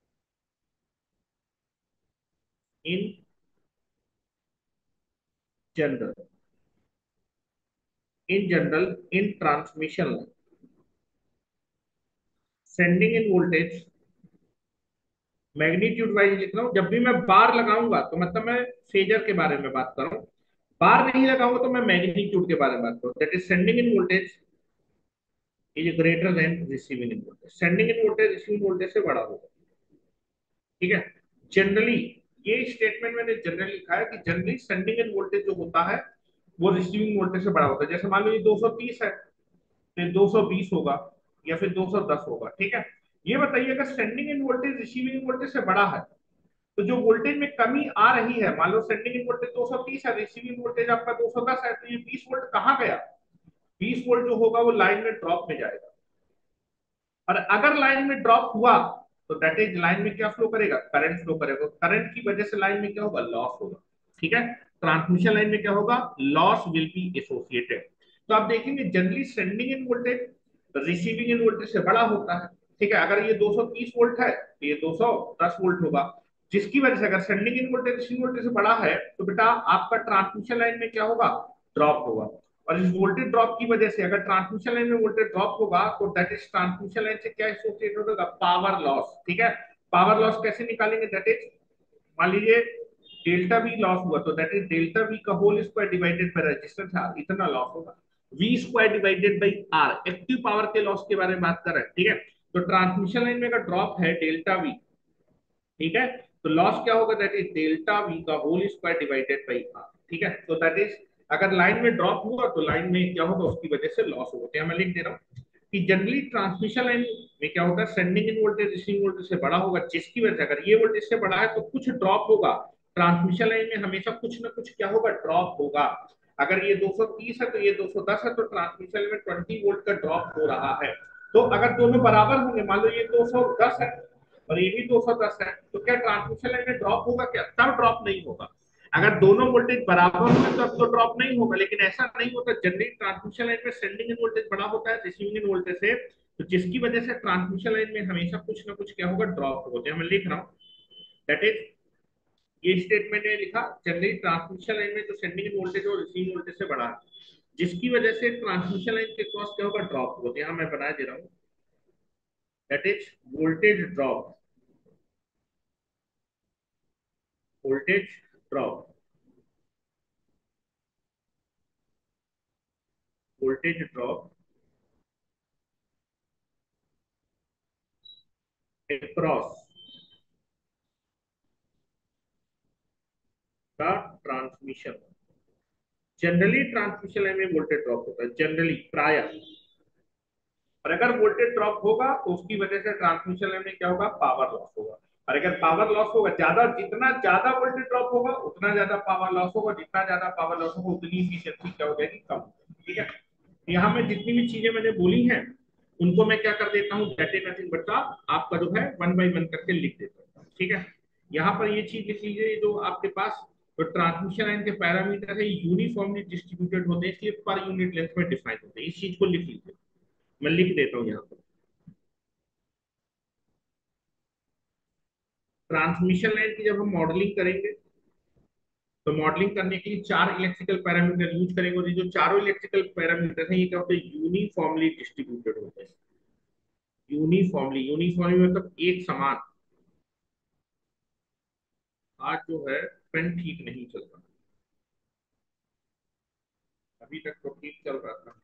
in general, in general in transmission line sending end voltage, magnitude wise लिख रहा हूं, जब भी मैं बार लगाऊंगा तो मतलब मैं फेजर के बारे में बात कर रहा हूं, बार नहीं लगाऊंगा तो मैं मैग्नीट्यूड के बारे में बात करूं, that is sending end voltage is greater than receiving end voltage. Sending end voltage receiving voltage से बड़ा होगा, ठीक है। जनरली ये स्टेटमेंट मैंने जनरली लिखा है कि जनरली सेंडिंग इन वोल्टेज जो होता है वो रिसीविंग वोल्टेज से बड़ा होता है। जैसे मान लो ये दो सौ तीस है, फिर दो सौ बीस होगा या फिर दो सौ दस होगा, ठीक है। ये बताइए अगर sending end voltage receiving voltage से बड़ा है तो जो वोल्टेज में कमी आ रही है, मान लो सेंडिंग इन वोल्टेज दो सौ तीस है, रिसीविंग वोल्टेज आपका दो सौ दस है, तो ये बीस वोल्ट कहाँ गया? बीस वोल्ट जो होगा वो लाइन में ड्रॉप में जाएगा। और अगर लाइन में ड्रॉप हुआ तो दैट इज लाइन में क्या फ्लो करेगा? करंट फ्लो करेगा। करंट की वजह से लाइन में क्या होगा? लॉस होगा, ठीक है। ट्रांसमिशन लाइन में क्या होगा? Loss will be associated. तो आप देखेंगे generally sending end voltage receiving end voltage से बड़ा होता है, ठीक है। अगर ये दो सौ तीस वोल्ट है तो ये दो सौ दस वोल्ट होगा, जिसकी वजह से अगर sending end voltage receiving voltage से बड़ा है तो बेटा आपका ट्रांसमिशन लाइन में क्या होगा? ड्रॉप होगा। और इस वोल्टेज ड्रॉप की वजह से अगर ट्रांसमिशन लाइन में वोल्टेज ड्रॉप होगा तो दैट इज ट्रांसमिशन लाइन से क्या एसोसिएटेड होगा? पावर लॉस, ठीक है। पावर लॉस कैसे निकालेंगे? दैट इज, मान लीजिए डेल्टा वी लॉस हुआ तो दैट इज डेल्टा वी का whole square divided by resistance R, इतना लॉस होगा। V square divided by R, active power के लॉस के बारे में बात कर रहे हैं, ठीक है। तो ट्रांसमिशन लाइन में अगर ड्रॉप है डेल्टा वी, ठीक है, तो लॉस क्या होगा? दैट इज डेल्टा वी का whole square divided by R, ठीक है। तो दैट इज अगर लाइन में ड्रॉप हुआ तो लाइन में क्या होगा? उसकी वजह से लॉस होगा। तो मैं लिख दे रहा हूँ कि जनरली ट्रांसमिशन लाइन में क्या होता है? Sending end voltage receiving voltage से बड़ा होगा, जिसकी वजह से अगर ये वोल्टेज से बड़ा है तो कुछ ड्रॉप होगा। ट्रांसमिशन लाइन में हमेशा कुछ ना कुछ क्या होगा? ड्रॉप होगा। अगर ये दो सौ तीस है तो ये दो सौ दस है, तो ट्रांसमिशन लाइन में बीस वोल्ट का ड्रॉप हो रहा है। तो अगर दोनों बराबर होंगे, मान लो ये दो सौ दस है और ये भी दो सौ दस है, तो क्या ट्रांसमिशन लाइन में ड्रॉप होगा? क्या तब ड्रॉप नहीं होगा। अगर दोनों वोल्टेज बराबर होंगे तब तो ड्रॉप नहीं होगा, लेकिन ऐसा नहीं होता। जनरली ट्रांसमिशन लाइन में सेंडिंग इन वोल्टेज बड़ा होता है रिसीविंग इन वोल्टेज से, तो जिसकी वजह से ट्रांसमिशन लाइन में हमेशा कुछ ना कुछ क्या होगा? ड्रॉप होगा। मैं लिख रहा हूँ दैट इज, ये स्टेटमेंट है लिखा, जनरली ट्रांसमिशन लाइन में जो सेंडिंग इन वोल्टेज है वो रिसीविंग वोल्टेज से बड़ा है, जिसकी वजह से ट्रांसमिशन लाइन के क्रॉस क्या होगा? ड्रॉप होगा। यहाँ मैं बना दे रहा हूँ that is voltage drop, voltage drop, voltage drop across the transmission। Generally transmission line में वोल्टेज ड्रॉप होता है, जनरली, प्राय। और अगर वोल्टेज ड्रॉप होगा तो उसकी वजह से ट्रांसमिशन लाइन में क्या होगा? पावर लॉस होगा। और अगर पावर लॉस होगा, ज्यादा, जितना ज्यादा वोल्टेज ड्रॉप होगा उतना ज्यादा पावर लॉस होगा, जितना ज्यादा पावर लॉस होगा उतनी इफिशियंसी क्या हो जाएगी? कम, ठीक है। यहाँ में जितनी भी चीजें मैंने बोली हैं उनको मैं क्या कर देता हूँ? दैट इज नथिंग बट आपका जो है वन बाई वन करके लिख देता हूँ, ठीक है। यहाँ पर ये चीज लिख लीजिए, जो आपके पास तो ट्रांसमिशन लाइन के पैरामीटर है यूनिफॉर्मली डिस्ट्रीब्यूटेड होते हैं, इसलिए पर यूनिट लेंथ में डिफाइन होते हैं। इस चीज को लिख लीजिए, मैं लिख देता हूँ यहाँ पर। ट्रांसमिशन लाइन की जब हम मॉडलिंग करेंगे तो मॉडलिंग करने के लिए चार इलेक्ट्रिकल पैरामीटर यूज करेंगे, और ये जो चारों इलेक्ट्रिकल पैरामीटर हैं ये क्या होते हैं? यूनिफॉर्मली डिस्ट्रीब्यूटेड होते हैं। यूनिफॉर्मली, यूनिफॉर्मली मतलब एक समान। आज जो है पेन ठीक नहीं चल रहा, अभी तक तो ठीक चल रहा था।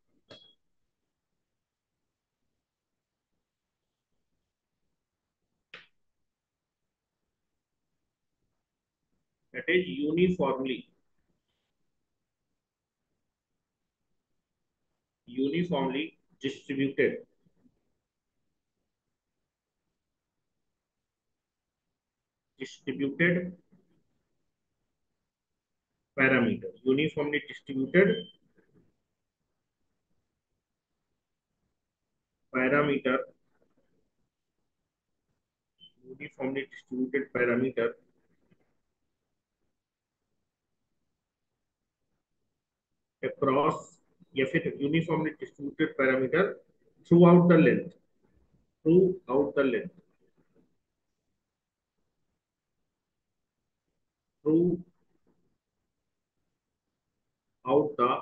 That is uniformly, uniformly distributed distributed parameter, uniformly distributed parameter, uniformly distributed parameter across, या फिर uniformly distributed parameter throughout the length, throughout the length, throughout the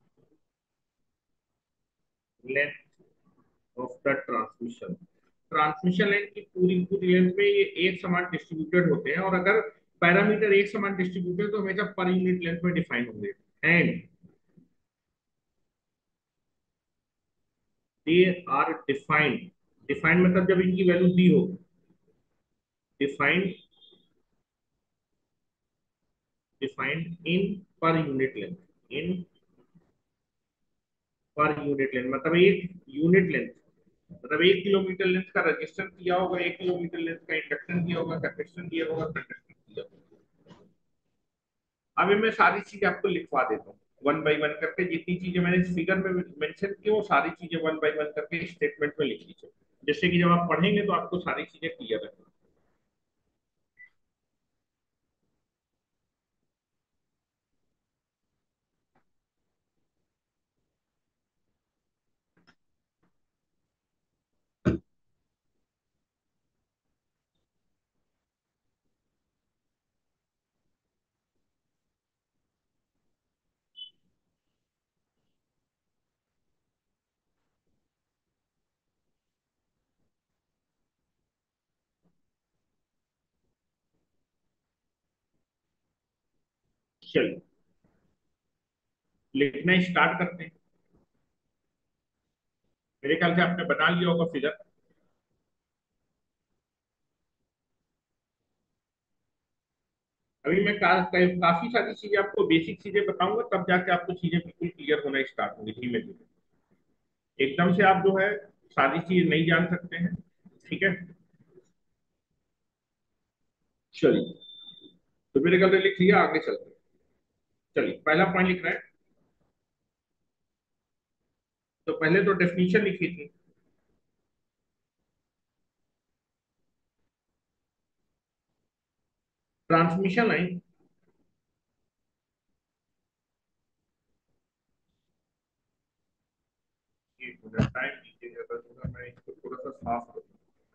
length of the transmission. Transmission line की पूरी पूरी length में ये एक समान distributed होते हैं, और अगर पैरामीटर एक समान डिस्ट्रीब्यूटेड तो हमेशा पर यूनिट लेंथ में डिफाइन होंगे। And they are defined, defined मतलब जब इनकी वैल्यू दी हो, डिफाइंड, डिफाइंड इन पर यूनिट लेंथ, इन पर यूनिट लेंथ मतलब एक यूनिट लेंथ, मतलब एक किलोमीटर लेंथ का रजिस्टेंस दिया होगा, एक किलोमीटर लेंथ का इंडक्टेंस दिया होगा, कैपेसिटेंस दिया होगा, कंडक्टेंस दिया होगा। अभी मैं सारी चीजें आपको लिखवा देता हूँ वन बाई वन करके, जितनी चीजें मैंने इस फिगर में मेंशन की वो सारी चीजें वन बाई वन करके स्टेटमेंट में लिख लीजिए, जिससे कि जब आप पढ़ेंगे तो आपको सारी चीजें क्लियर है। चलिए लिखना स्टार्ट करते हैं। मेरे ख्याल से आपने बना लिया होगा फिगर। अभी मैं का, का, काफी सारी चीजें आपको बेसिक चीजें बताऊंगा, तब जाके आपको चीजें बिल्कुल क्लियर होना स्टार्ट होंगी धीमे धीमे। एकदम से आप जो है सारी चीज नहीं जान सकते हैं। ठीक है, चलिए तो मेरे ख्याल से लिख लिया, आगे चलते हैं। चलिए पहला पॉइंट लिख रहे हैं। तो पहले तो डेफिनेशन लिखी थी। ट्रांसमिशन लाइन, एक मिनट टाइम दीजिएगा, बस मैं इसको थोड़ा सा साफ करूँ।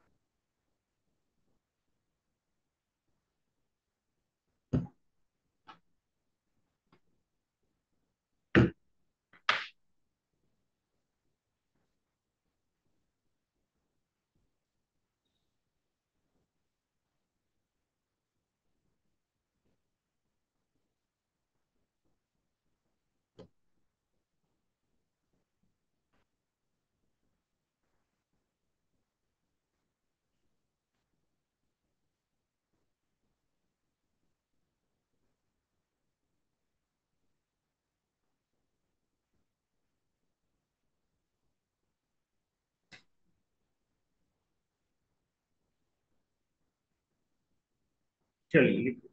चलिए लिख-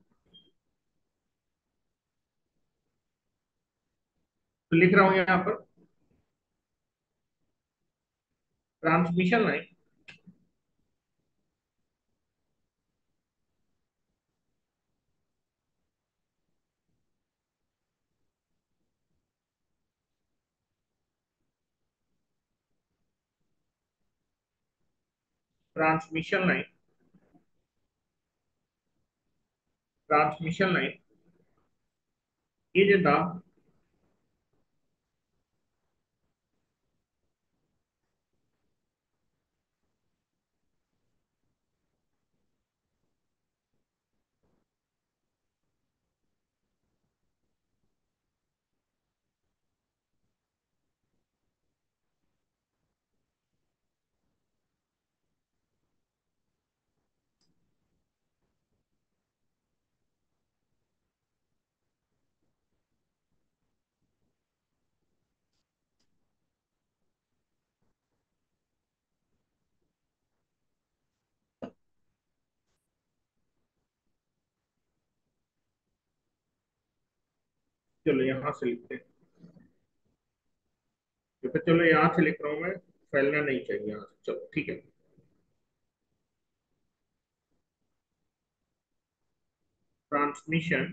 तो लिख रहा हूँ यहाँ पर transmission line, transmission line, transmission line is the चलो यहाँ से लिखते हैं। तो फिर चलो यहाँ से लिख रहा हूँ मैं, फैलना नहीं चाहिए यहाँ से, चलो ठीक है। Transmission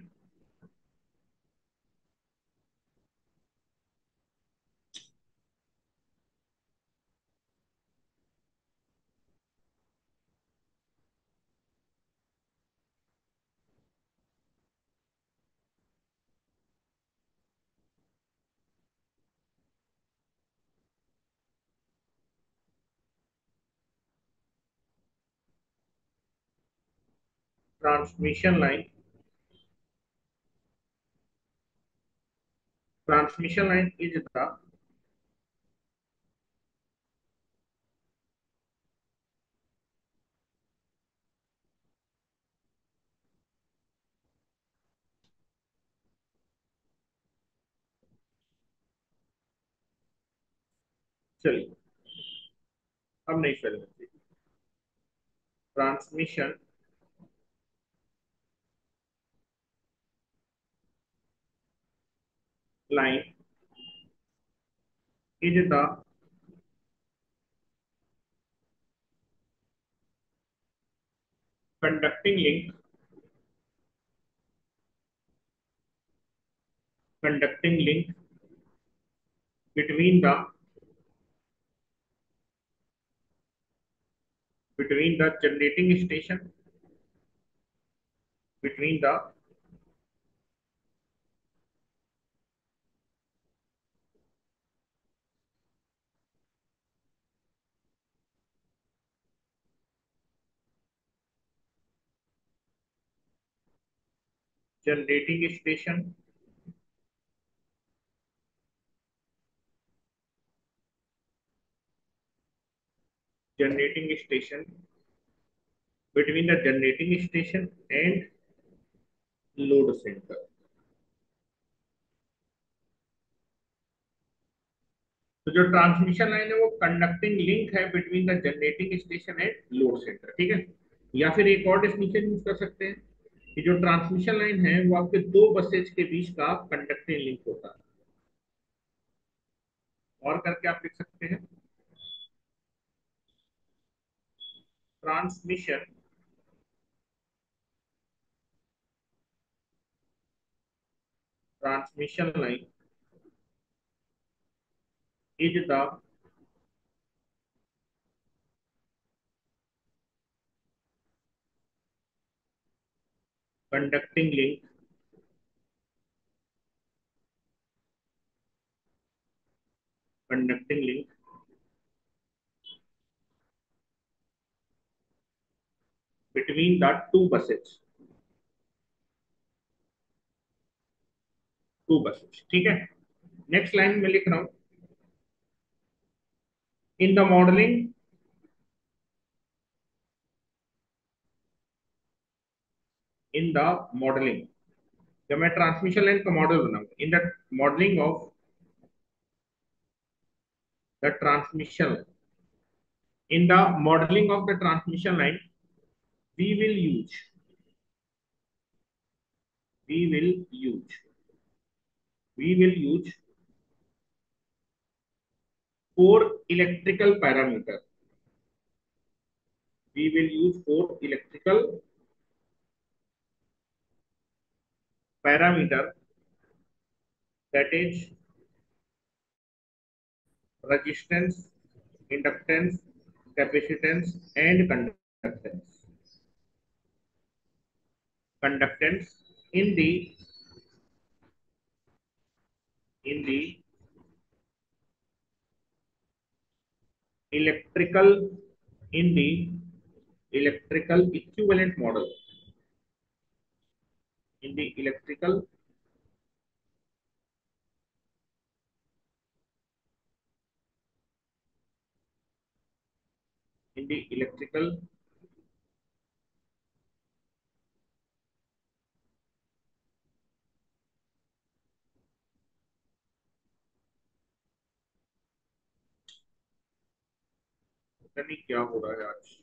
transmission line transmission line is the चलिए, अब नहीं फैलना चाहिए। Transmission line is the conducting link conducting link between the between the generating station between the generating station generating station between the generating station and load center। तो जो transmission line है वो conducting link है between the generating station and load centre, ठीक है। या फिर एक और डेफिनेशन यूज कर सकते हैं कि जो ट्रांसमिशन लाइन है वो आपके दो बसेज के बीच का कंडक्टिंग लिंक होता है। और करके आप लिख सकते हैं transmission transmission line is the conducting link conducting link between the two buses two buses, ठीक है। नेक्स्ट लाइन में लिख रहा हूं, in the modelling in the modelling जब मैं ट्रांसमिशन लाइन का मॉडल बनाऊंगा, in the modelling of the transmission in the modelling of the transmission line we will use we will use we will use four electrical parameter we will use four electrical parameter that is resistance, inductance, capacitance, and conductance. Conductance in the in the electrical in the electrical equivalent model in the electrical in the electrical पता नहीं क्या हो रहा है आज।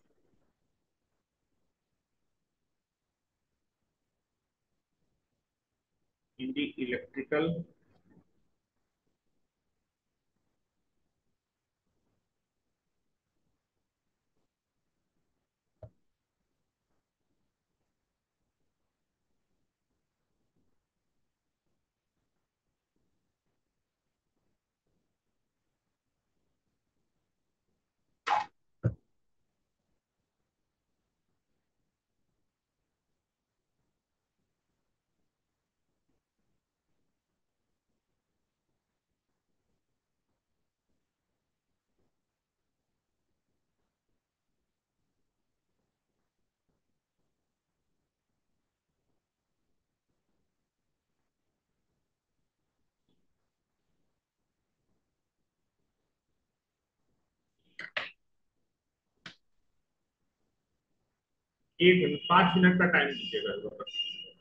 In the electrical एक minute पांच मिनट का टाइम दीजिएगा इस वक्त।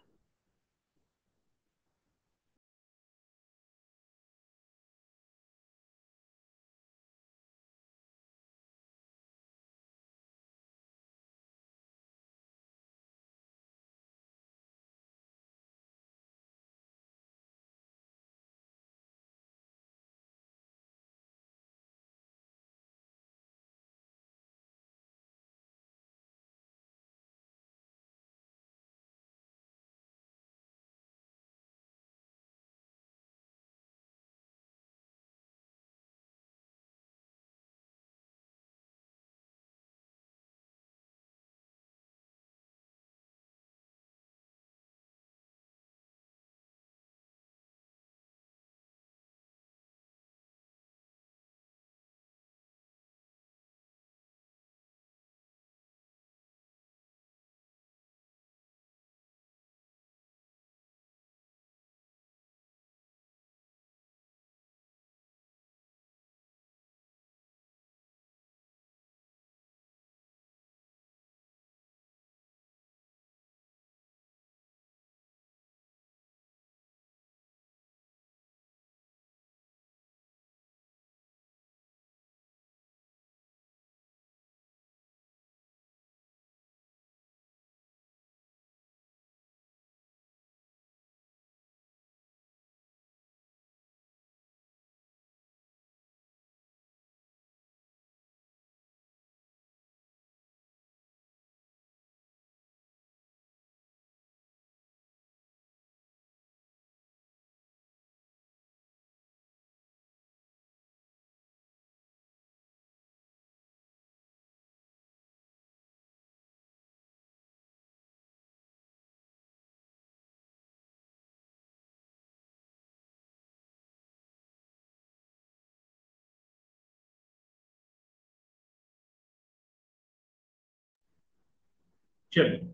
चलिए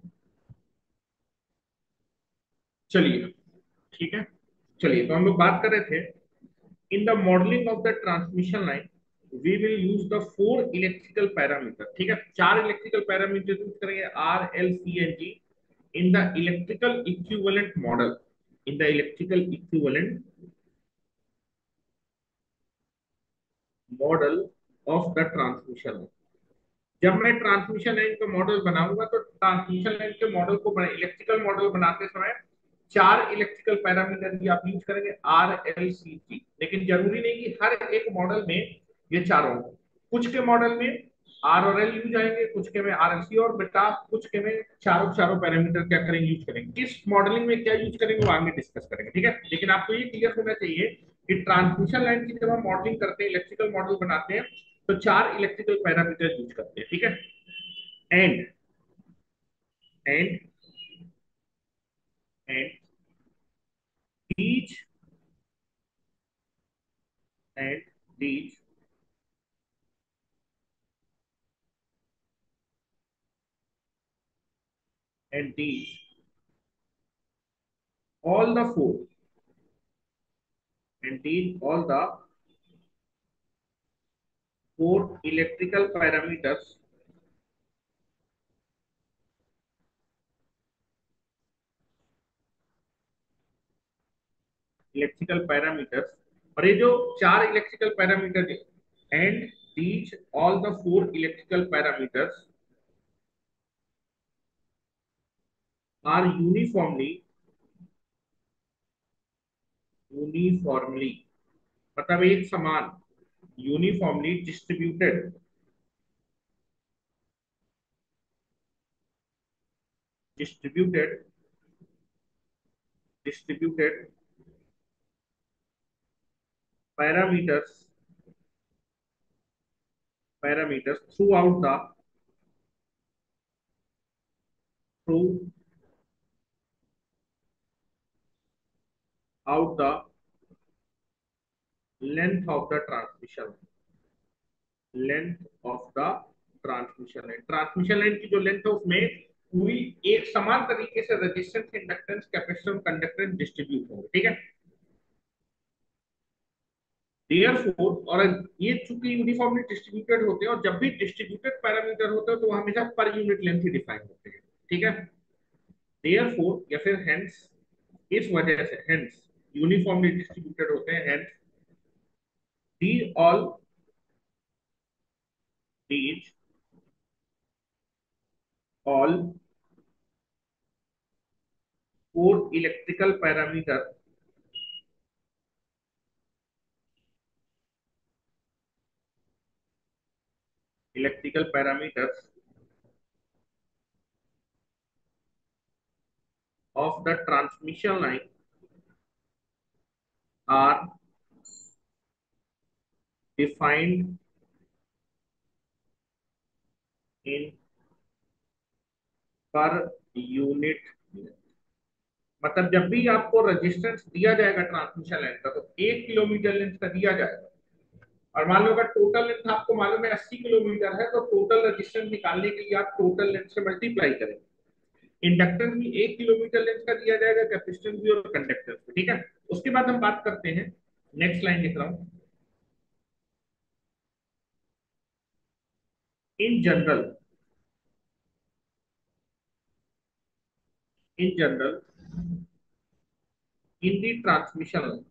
चलिए ठीक है। चलिए तो हम लोग बात कर रहे थे in the modelling of the transmission line we will use the four electrical parameter. ठीक है, चार इलेक्ट्रिकल पैरामीटर यूज करेंगे, R L C and G, in the electrical equivalent model, in the electrical equivalent model of the transmission line. जब मैं transmission line का model बनाऊंगा तो transmission line के मॉडल को इलेक्ट्रिकल मॉडल बनाते समय चार इलेक्ट्रिकल पैरामीटर भी आप यूज करेंगे, आर एल सी टी। लेकिन जरूरी नहीं कि हर एक मॉडल में ये चारों हो। कुछ के मॉडल में आर और एल यूज आएंगे, कुछ के में आर एल सी, और बेटा कुछ के में चारों चारों पैरामीटर क्या करेंगे, यूज करेंगे। किस मॉडलिंग में क्या यूज करेंगे वो आगे डिस्कस करेंगे। ठीक है, लेकिन आपको ये क्लियर होना चाहिए कि ट्रांसमिशन लाइन की जब हम मॉडलिंग करते हैं, इलेक्ट्रिकल मॉडल बनाते हैं, तो चार इलेक्ट्रिकल पैरामीटर यूज करते हैं। ठीक है, and and and these and these and these all the four and these all the four electrical parameters, electrical parameters, और ये जो चार electrical parameter and these all the four electrical parameters are uniformly uniformly मतलब एक समान, uniformly distributed, distributed distributed parameters parameters throughout the throughout the length of the transmission length of the transmission line. Transmission line की जो length है उसमें पूरी एक समान तरीके से resistance, inductance, capacitance, conductance distribute होंगे। ठीक है। देयरफॉर, और ये चूंकि यूनिफॉर्मली डिस्ट्रीब्यूटेड होते हैं और जब भी डिस्ट्रीब्यूटेड पैरामीटर होते हैं तो वो हमेशा पर यूनिट लेंथ ही डिफाइन होते हैं। ठीक है। देयरफॉर या फिर हेंस, इस वजह से, हेंस यूनिफॉर्मली डिस्ट्रीब्यूटेड होते हैं, hence the all these all four electrical parameter electrical parameters of the transmission line are defined in per unit। मतलब जब भी आपको रेजिस्टेंस दिया जाएगा ट्रांसमिशन लाइन का तो एक किलोमीटर लेंथ का दिया जाएगा, और मान लो अगर टोटल लेंथ आपको मालूम है अस्सी किलोमीटर है तो टोटल रेजिस्टेंस निकालने के लिए आप टोटल लेंथ से मल्टीप्लाई करेंगे। इंडक्टेंस भी एक किलोमीटर लेंथ का दिया जाएगा, कैपेसिटेंस भी और कंडक्टेंस भी। ठीक है। उसके बाद हम बात करते हैं, नेक्स्ट लाइन लिख रहा हूं, in general in general in the transmission line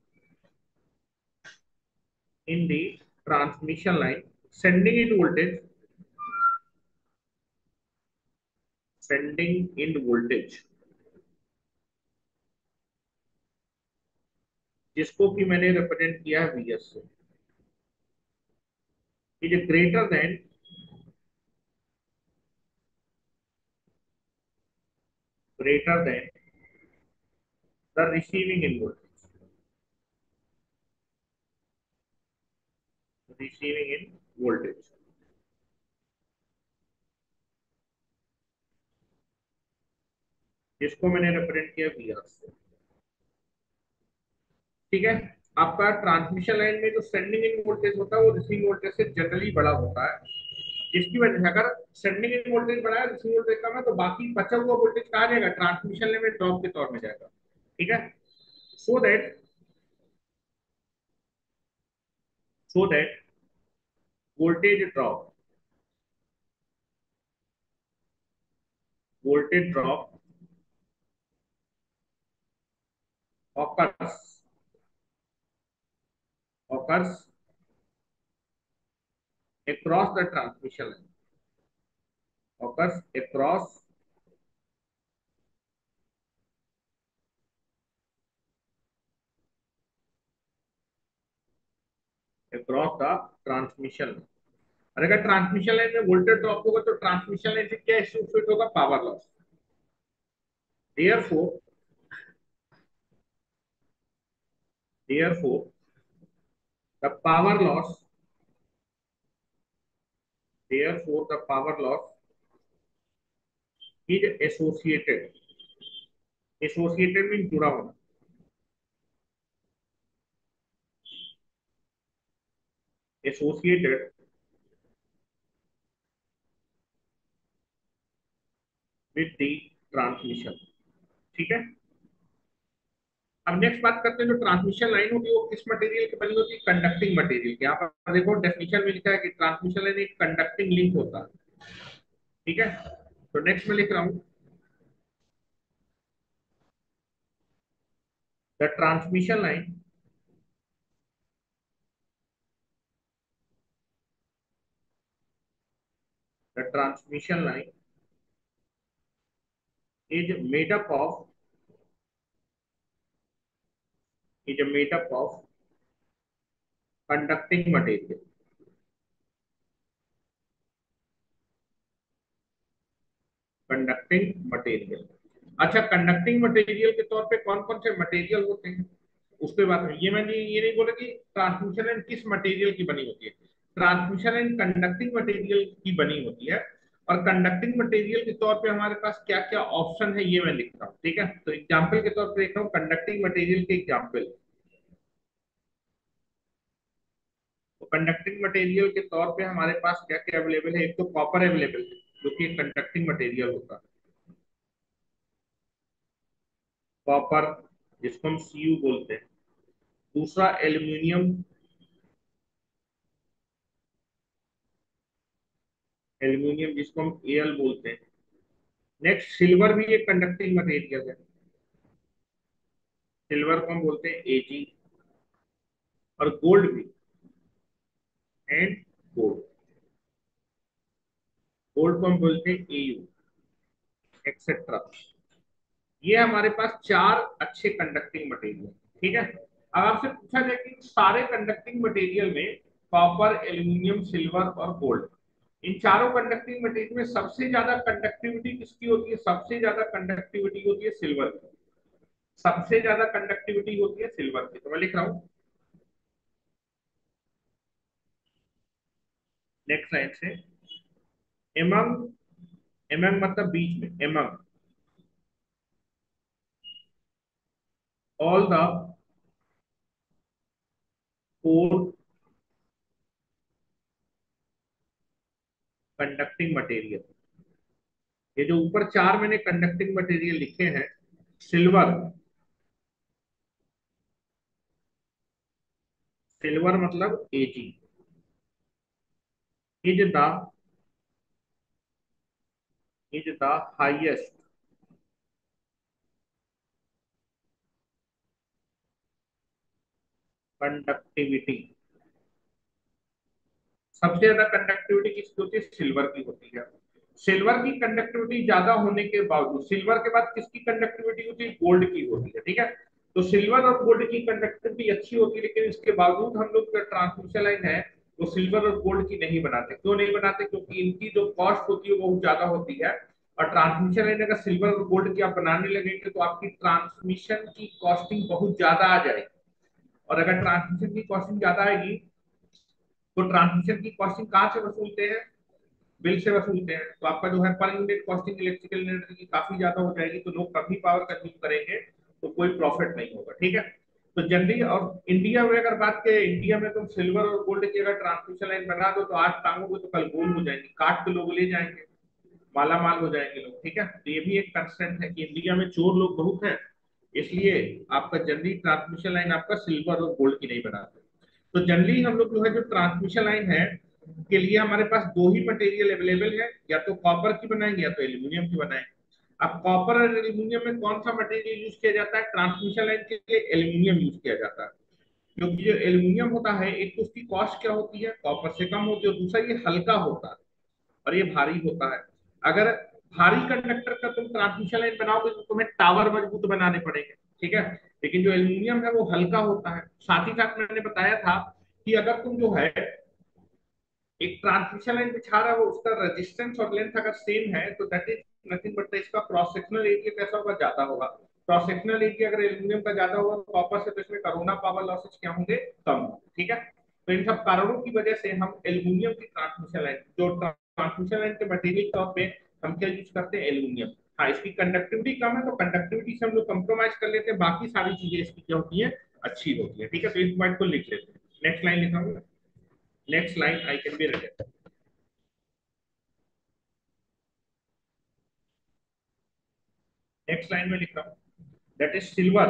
in the transmission line, sending in voltage sending in voltage जिसको कि मैंने रिप्रेजेंट किया है Vs से, is greater than greater than the receiving end voltage receiving end voltage जिसको मैंने represent किया Vs से। ठीक है। आपका ट्रांसमिशन लाइन में जो सेंडिंग इन वोल्टेज होता है वो रिसीविंग वोल्टेज से जनरली बड़ा होता है, जिसकी वजह से अगर सेंडिंग इन वोल्टेज बढ़ा है, रिसीविंग वोल्टेज कम है, तो बाकी बचा हुआ वोल्टेज कहाँ जाएगा, ट्रांसमिशन लाइन में ड्रॉप के तौर में जाएगा। ठीक है। So that so that voltage drop voltage drop occurs occurs across the transmission line occurs across across the transmission line। और अगर ट्रांसमिशन लाइन में वोल्टेज ड्रॉप होगा तो ट्रांसमिशन लाइन से क्या एसोसिएट होगा, power loss. Therefore therefore the power loss therefore the power loss is associated associated mean जुड़ा होना, एसोसिएटेड विद द ट्रांसमिशन। ठीक है। अब नेक्स्ट बात करते हैं, जो ट्रांसमिशन लाइन होती है वो किस मटेरियल की बनी होती है, कंडक्टिंग मटेरियल की। यहाँ पर देखो डेफिनेशन में लिखा है कि ट्रांसमिशन लाइन एक कंडक्टिंग लिंक होता है। ठीक है। तो नेक्स्ट में लिख रहा हूँ, the transmission line the transmission line is made up of is a made up of conducting material. Conducting material. अच्छा, कंडक्टिंग मटेरियल के तौर पे कौन कौन से मटेरियल होते हैं उसके बात में ये मैंने ये नहीं बोला कि ट्रांसमिशन लाइन किस मटेरियल की बनी होती है। ट्रांसमिशन लाइन कंडक्टिंग मटेरियल की बनी होती है। और कंडक्टिंग मटेरियल के तौर पे हमारे पास क्या क्या ऑप्शन है ये मैं लिख रहा हूँ, ठीक है। तो एग्जाम्पल के तौर पे लिख रहा हूँ कंडक्टिंग मटेरियल के एग्जाम्पल। तो कंडक्टिंग मटेरियल के तौर पे हमारे पास क्या क्या अवेलेबल है। एक तो कॉपर अवेलेबल है जो कि कंडक्टिंग मटेरियल होता है। कॉपर जिसको हम सी यू बोलते हैं। दूसरा एल्यूमिनियम। एल्यूमिनियम जिसको हम ए एल बोलते हैं। नेक्स्ट सिल्वर भी एक कंडक्टिंग मटेरियल है। सिल्वर को हम बोलते हैं ए जी। और गोल्ड भी। And gold. गोल्ड को हम बोलते हैं ए यू, एक्सेट्रा। ये हमारे पास चार अच्छे कंडक्टिंग मटेरियल, ठीक है। अब आपसे पूछा जाए कि सारे कंडक्टिंग मटेरियल में कॉपर, एल्यूमिनियम, सिल्वर और गोल्ड, इन चारों कंडक्टिंग मटेरियल में सबसे ज्यादा कंडक्टिविटी किसकी होती है। सबसे ज्यादा कंडक्टिविटी होती है सिल्वर की। सबसे ज्यादा कंडक्टिविटी होती है सिल्वर की। तो मैं लिख रहा हूं नेक्स्ट लाइन से, एमंग, एमंग मतलब बीच में, among all the four conducting material. ये जो ऊपर चार मैंने कंडक्टिंग मटेरियल लिखे हैं, सिल्वर, सिल्वर मतलब AG, is the is the highest conductivity. सबसे ज्यादा कंडक्टिविटी किसकी होती है। सिल्वर की होती है। सिल्वर की कंडक्टिविटी ज्यादा होने के बावजूद सिल्वर के बाद किसकी कंडक्टिविटी होती है। गोल्ड की होती है, ठीक है। तो सिल्वर और गोल्ड की कंडक्टिविटी अच्छी होती है, लेकिन इसके बावजूद हम लोग जो ट्रांसमिशन लाइन है वो सिल्वर और गोल्ड की नहीं बनाते। क्यों नहीं बनाते। क्योंकि इनकी जो कॉस्ट होती है वो बहुत ज्यादा होती है। और ट्रांसमिशन लाइन अगर सिल्वर और गोल्ड की आप बनाने लगेंगे तो आपकी ट्रांसमिशन की कॉस्टिंग बहुत ज्यादा आ जाएगी। और अगर ट्रांसमिशन की कॉस्टिंग ज्यादा आएगी तो ट्रांसमिशन की कॉस्टिंग कहाँ से वसूलते हैं। बिल से वसूलते हैं। तो आपका जो है per unit costing electrical energy की काफी ज्यादा हो जाएगी, तो लोग कभी पावर कंज्यूम करेंगे तो कोई प्रॉफिट नहीं होगा, ठीक है। तो जनरली और इंडिया में अगर बात करें, इंडिया में तुम सिल्वर और गोल्ड की अगर ट्रांसमिशन लाइन बना दो तो आज टांगोगे तो कल गोल हो जाएंगी, काट के लोग ले जाएंगे, माला माल हो जाएंगे लोग, ठीक है। तो ये भी एक कंस्टेंट है कि इंडिया में चोर लोग बहुत हैं, इसलिए आपका जनरली ट्रांसमिशन लाइन आपका सिल्वर और गोल्ड की नहीं बनाते। तो जनरली हम लोग जो है जो ट्रांसमिशन लाइन है के लिए हमारे पास दो ही मटेरियल अवेलेबल है, या तो कॉपर की बनाएंगे या तो एल्यूमिनियम की बनाएंगे। अब कॉपर और एल्यूमिनियम में कौन सा मटेरियल यूज किया जाता है। ट्रांसमिशन लाइन के लिए एल्यूमिनियम यूज किया जाता है। क्योंकि जो एल्यूमिनियम होता है, एक तो उसकी कॉस्ट क्या होती है, कॉपर से कम होती है, और दूसरा ये हल्का होता है और ये भारी होता है। अगर भारी कंडक्टर का तुम ट्रांसमिशन लाइन बनाओगे तो तुम्हें टावर मजबूत बनाने पड़ेंगे, ठीक है। लेकिन जो एल्यूमिनियम है वो हल्का होता है। साथ ही साथ मैंने बताया था कि अगर तुम जो है एक ट्रांसमिशन लाइन बिछा रहा है, वो उसका रेजिस्टेंस और लेंथ अगर सेम है तो दैट इज नथिंग बट इसका क्रॉस सेक्शनल एरिया कैसा होगा, ज्यादा होगा। क्रॉस सेक्शनल एरिया अगर एल्यूमिनियम का ज्यादा होगा कॉपर से, तो इसमें कोरोना पावर लॉसेज क्या होंगे, कम होंगे, ठीक है। तो इन सब कारणों की वजह से हम एल्यूमिनियम की ट्रांसमिशन लाइन, जो ट्रांसमिशन लाइन के मटेरियल तौर पे हम क्या यूज करते हैं, एल्यूमिनियम। हाँ, इसकी कंडक्टिविटी कम है तो कंडक्टिविटी से हम लोग कंप्रोमाइज कर लेते हैं, बाकी सारी चीजें इसकी क्या होती है, अच्छी होती है, ठीक है। तो इस पॉइंट को लिख लेते हैं। नेक्स्ट लाइन लिखा, next line I can be written. Next line में लिख रहा हूं दैट इज सिल्वर।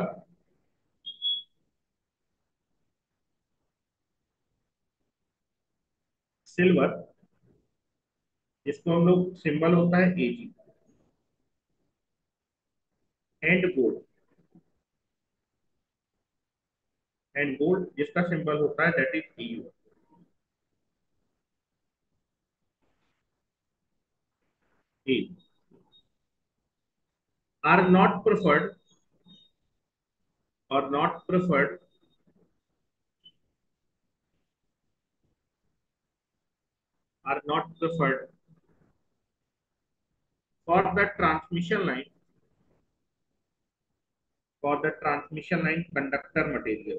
सिल्वर जिसको हम लोग सिंबल होता है AG. And gold, and gold जिसका सिंबल होता है that is AU. Are not preferred, or not preferred are not preferred for the transmission line for the transmission line conductor material.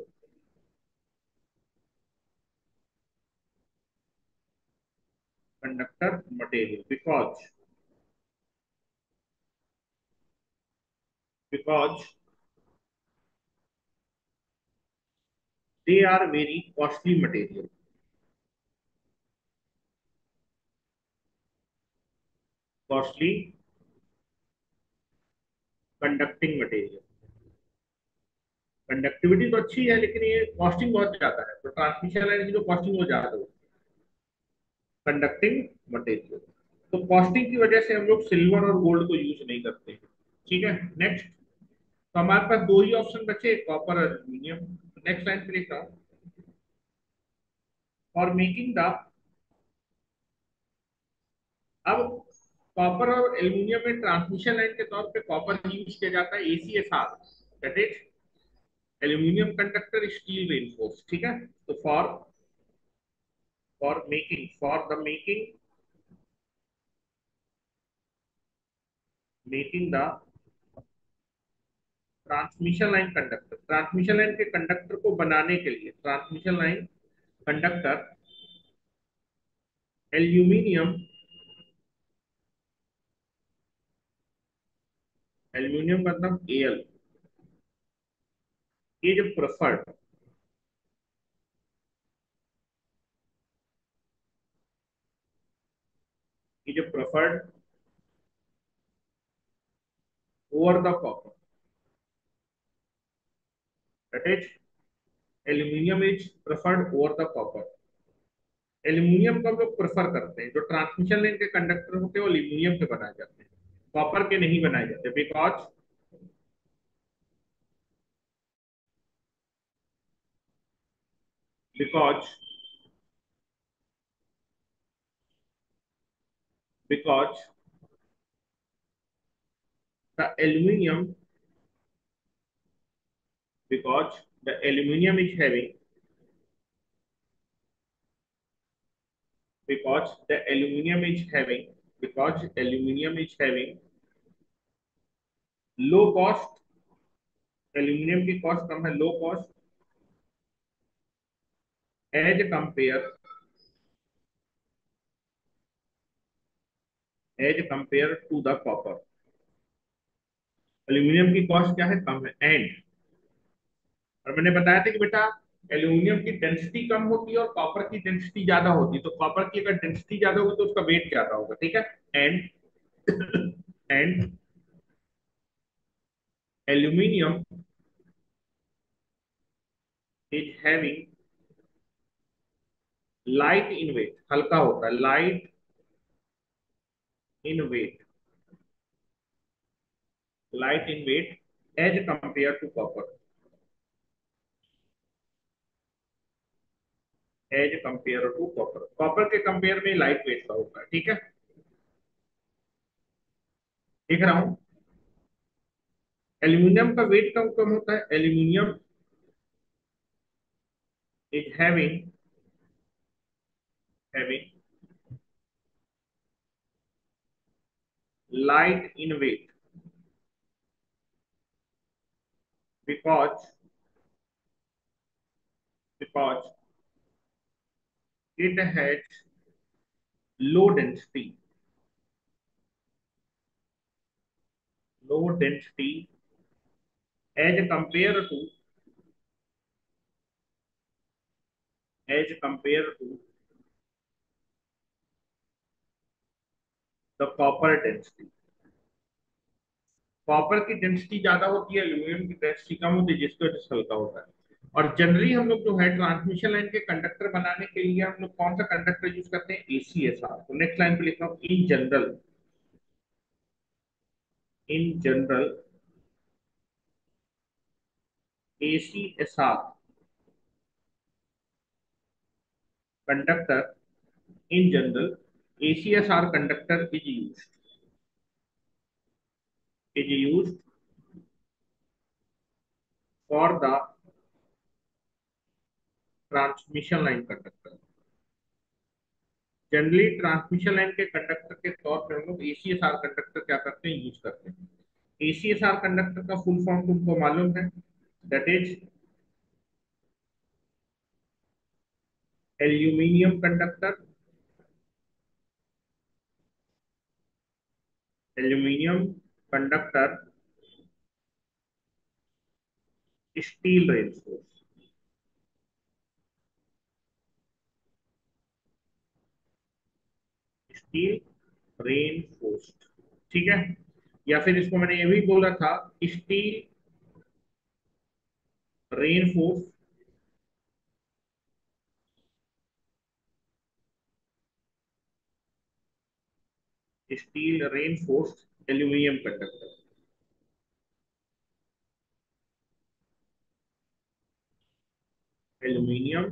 Conductor material because because they are very costly material. Costly conducting material. Conductivity तो अच्छी है लेकिन ये costing बहुत ज्यादा है, तो transmission line की जो कॉस्टिंग वो ज्यादा होगी कंडक्टिंग मटेरियल। तो कॉस्टिंग की वजह से हम लोग सिल्वर और गोल्ड को यूज नहीं करते हैं। ठीक है, नेक्स्ट। तो हमारे पास दो ही ऑप्शन बचे, कॉपर और एल्यूमिनियम। नेक्स्ट लाइन पे लिखता हूँ, फॉर मेकिंग द। अब कॉपर और एल्यूमिनियम में ट्रांसमिशन लाइन के तौर पे कॉपर यूज किया जाता है, ACSR, that is aluminium conductor steel reinforce. ठीक है, तो for for making for the making making the transmission line conductor, transmission line के कंडक्टर को बनाने के लिए transmission line conductor aluminium aluminium मतलब एल, ये जो प्रेफर्ड ये जो preferred over the copper, that is aluminium is preferred over the copper. Aluminium को हम लोग प्रेफर करते हैं, जो ट्रांसमिशन लाइन के कंडक्टर होते हैं वो एल्यूमिनियम के बनाए जाते हैं, कॉपर के नहीं बनाए जाते, because because because the aluminium because the aluminium is having because the aluminum is having because aluminum is having low cost, aluminium की कॉस्ट कम है, low cost as compare as compare to the copper. Aluminium की cost क्या है, कम है। And और मैंने बताया था कि बेटा एल्यूमिनियम की डेंसिटी कम होती है और कॉपर की डेंसिटी ज्यादा होती है, तो कॉपर की अगर डेंसिटी ज्यादा होगी तो उसका वेट ज्यादा होगा। ठीक है, and and aluminium is having light in weight, हल्का होता है, light in weight light in weight as compare to copper, as compare to copper, copper के कंपेयर में लाइट वेट का होता है। ठीक है, देख रहा हूं, एल्यूमिनियम का वेट कम कम होता है, aluminium is having having light in weight because because it has low density low density as compare to as compare to the copper density. Copper की डेंसिटी ज्यादा होती है, एल्यूमिनियम की डेंसिटी कम होती है, जिसकी वजह से हल्का होता है। और जनरली हम लोग जो है ट्रांसमिशन लाइन के कंडक्टर बनाने के लिए हम लोग कौन सा कंडक्टर यूज करते हैं, एसीएसआर। तो नेक्स्ट लाइन पे लिख रहा हूँ, in general in general ACSR conductor in general ACSR conductor is use is use for the transmission line conductor. Generally transmission line के कंडक्टर के तौर पे हम लोग एसीएसआर कंडक्टर क्या करते हैं, यूज करते हैं। एसीएसआर कंडक्टर का फुल फॉर्म तुमको मालूम है, that is aluminium conductor, aluminium conductor steel reinforce, steel reinforced, ठीक है। या फिर इसको मैंने ये भी बोला था, steel reinforce, steel reinforced aluminium conductor, aluminium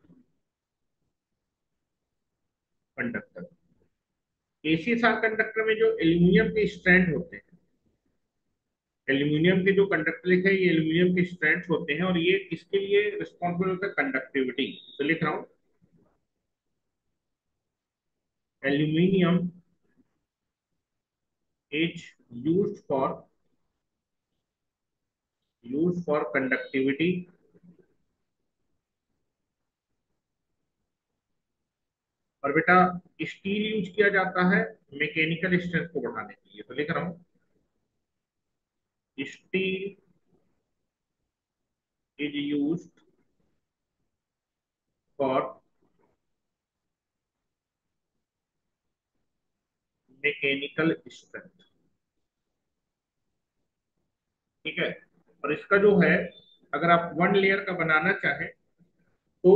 conductor. ACSR conductor में जो एल्यूमिनियम के स्ट्रैंड होते हैं, एल्यूमिनियम के जो कंडक्टर लिखे हैं ये एल्यूमिनियम के स्ट्रैंड्स होते हैं, और ये किसके लिए रिस्पॉन्सिबल होता है, कंडक्टिविटी। तो लिख रहा हूं, aluminium is used for use for conductivity, और बेटा स्टील यूज किया जाता है मैकेनिकल स्ट्रेंथ को बढ़ाने के लिए। तो लिख रहा हूं, steel is used for mechanical strength, ठीक है। और इसका जो है, अगर आप वन लेयर का बनाना चाहें तो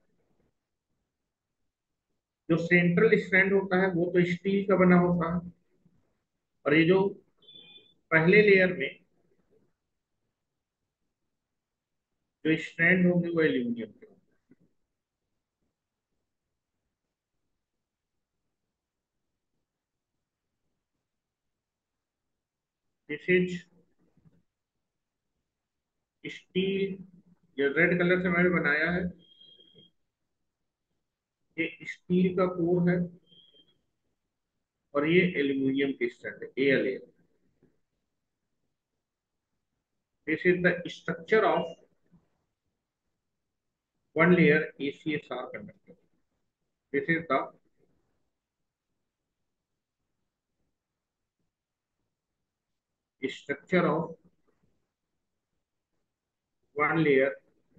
जो सेंट्रल स्ट्रैंड होता है वो तो स्टील का बना होता है, और ये जो पहले लेयर में जो स्ट्रैंड होंगे वो एल्यूमिनियम के होंगे। दिस इज स्टील, ये रेड कलर से मैंने बनाया है, ये स्टील का कोर है, और ये एल्यूमिनियम की स्ट्रैंड है, A L A. This is the structure of one layer A C S R conductor. This is the structure of one layer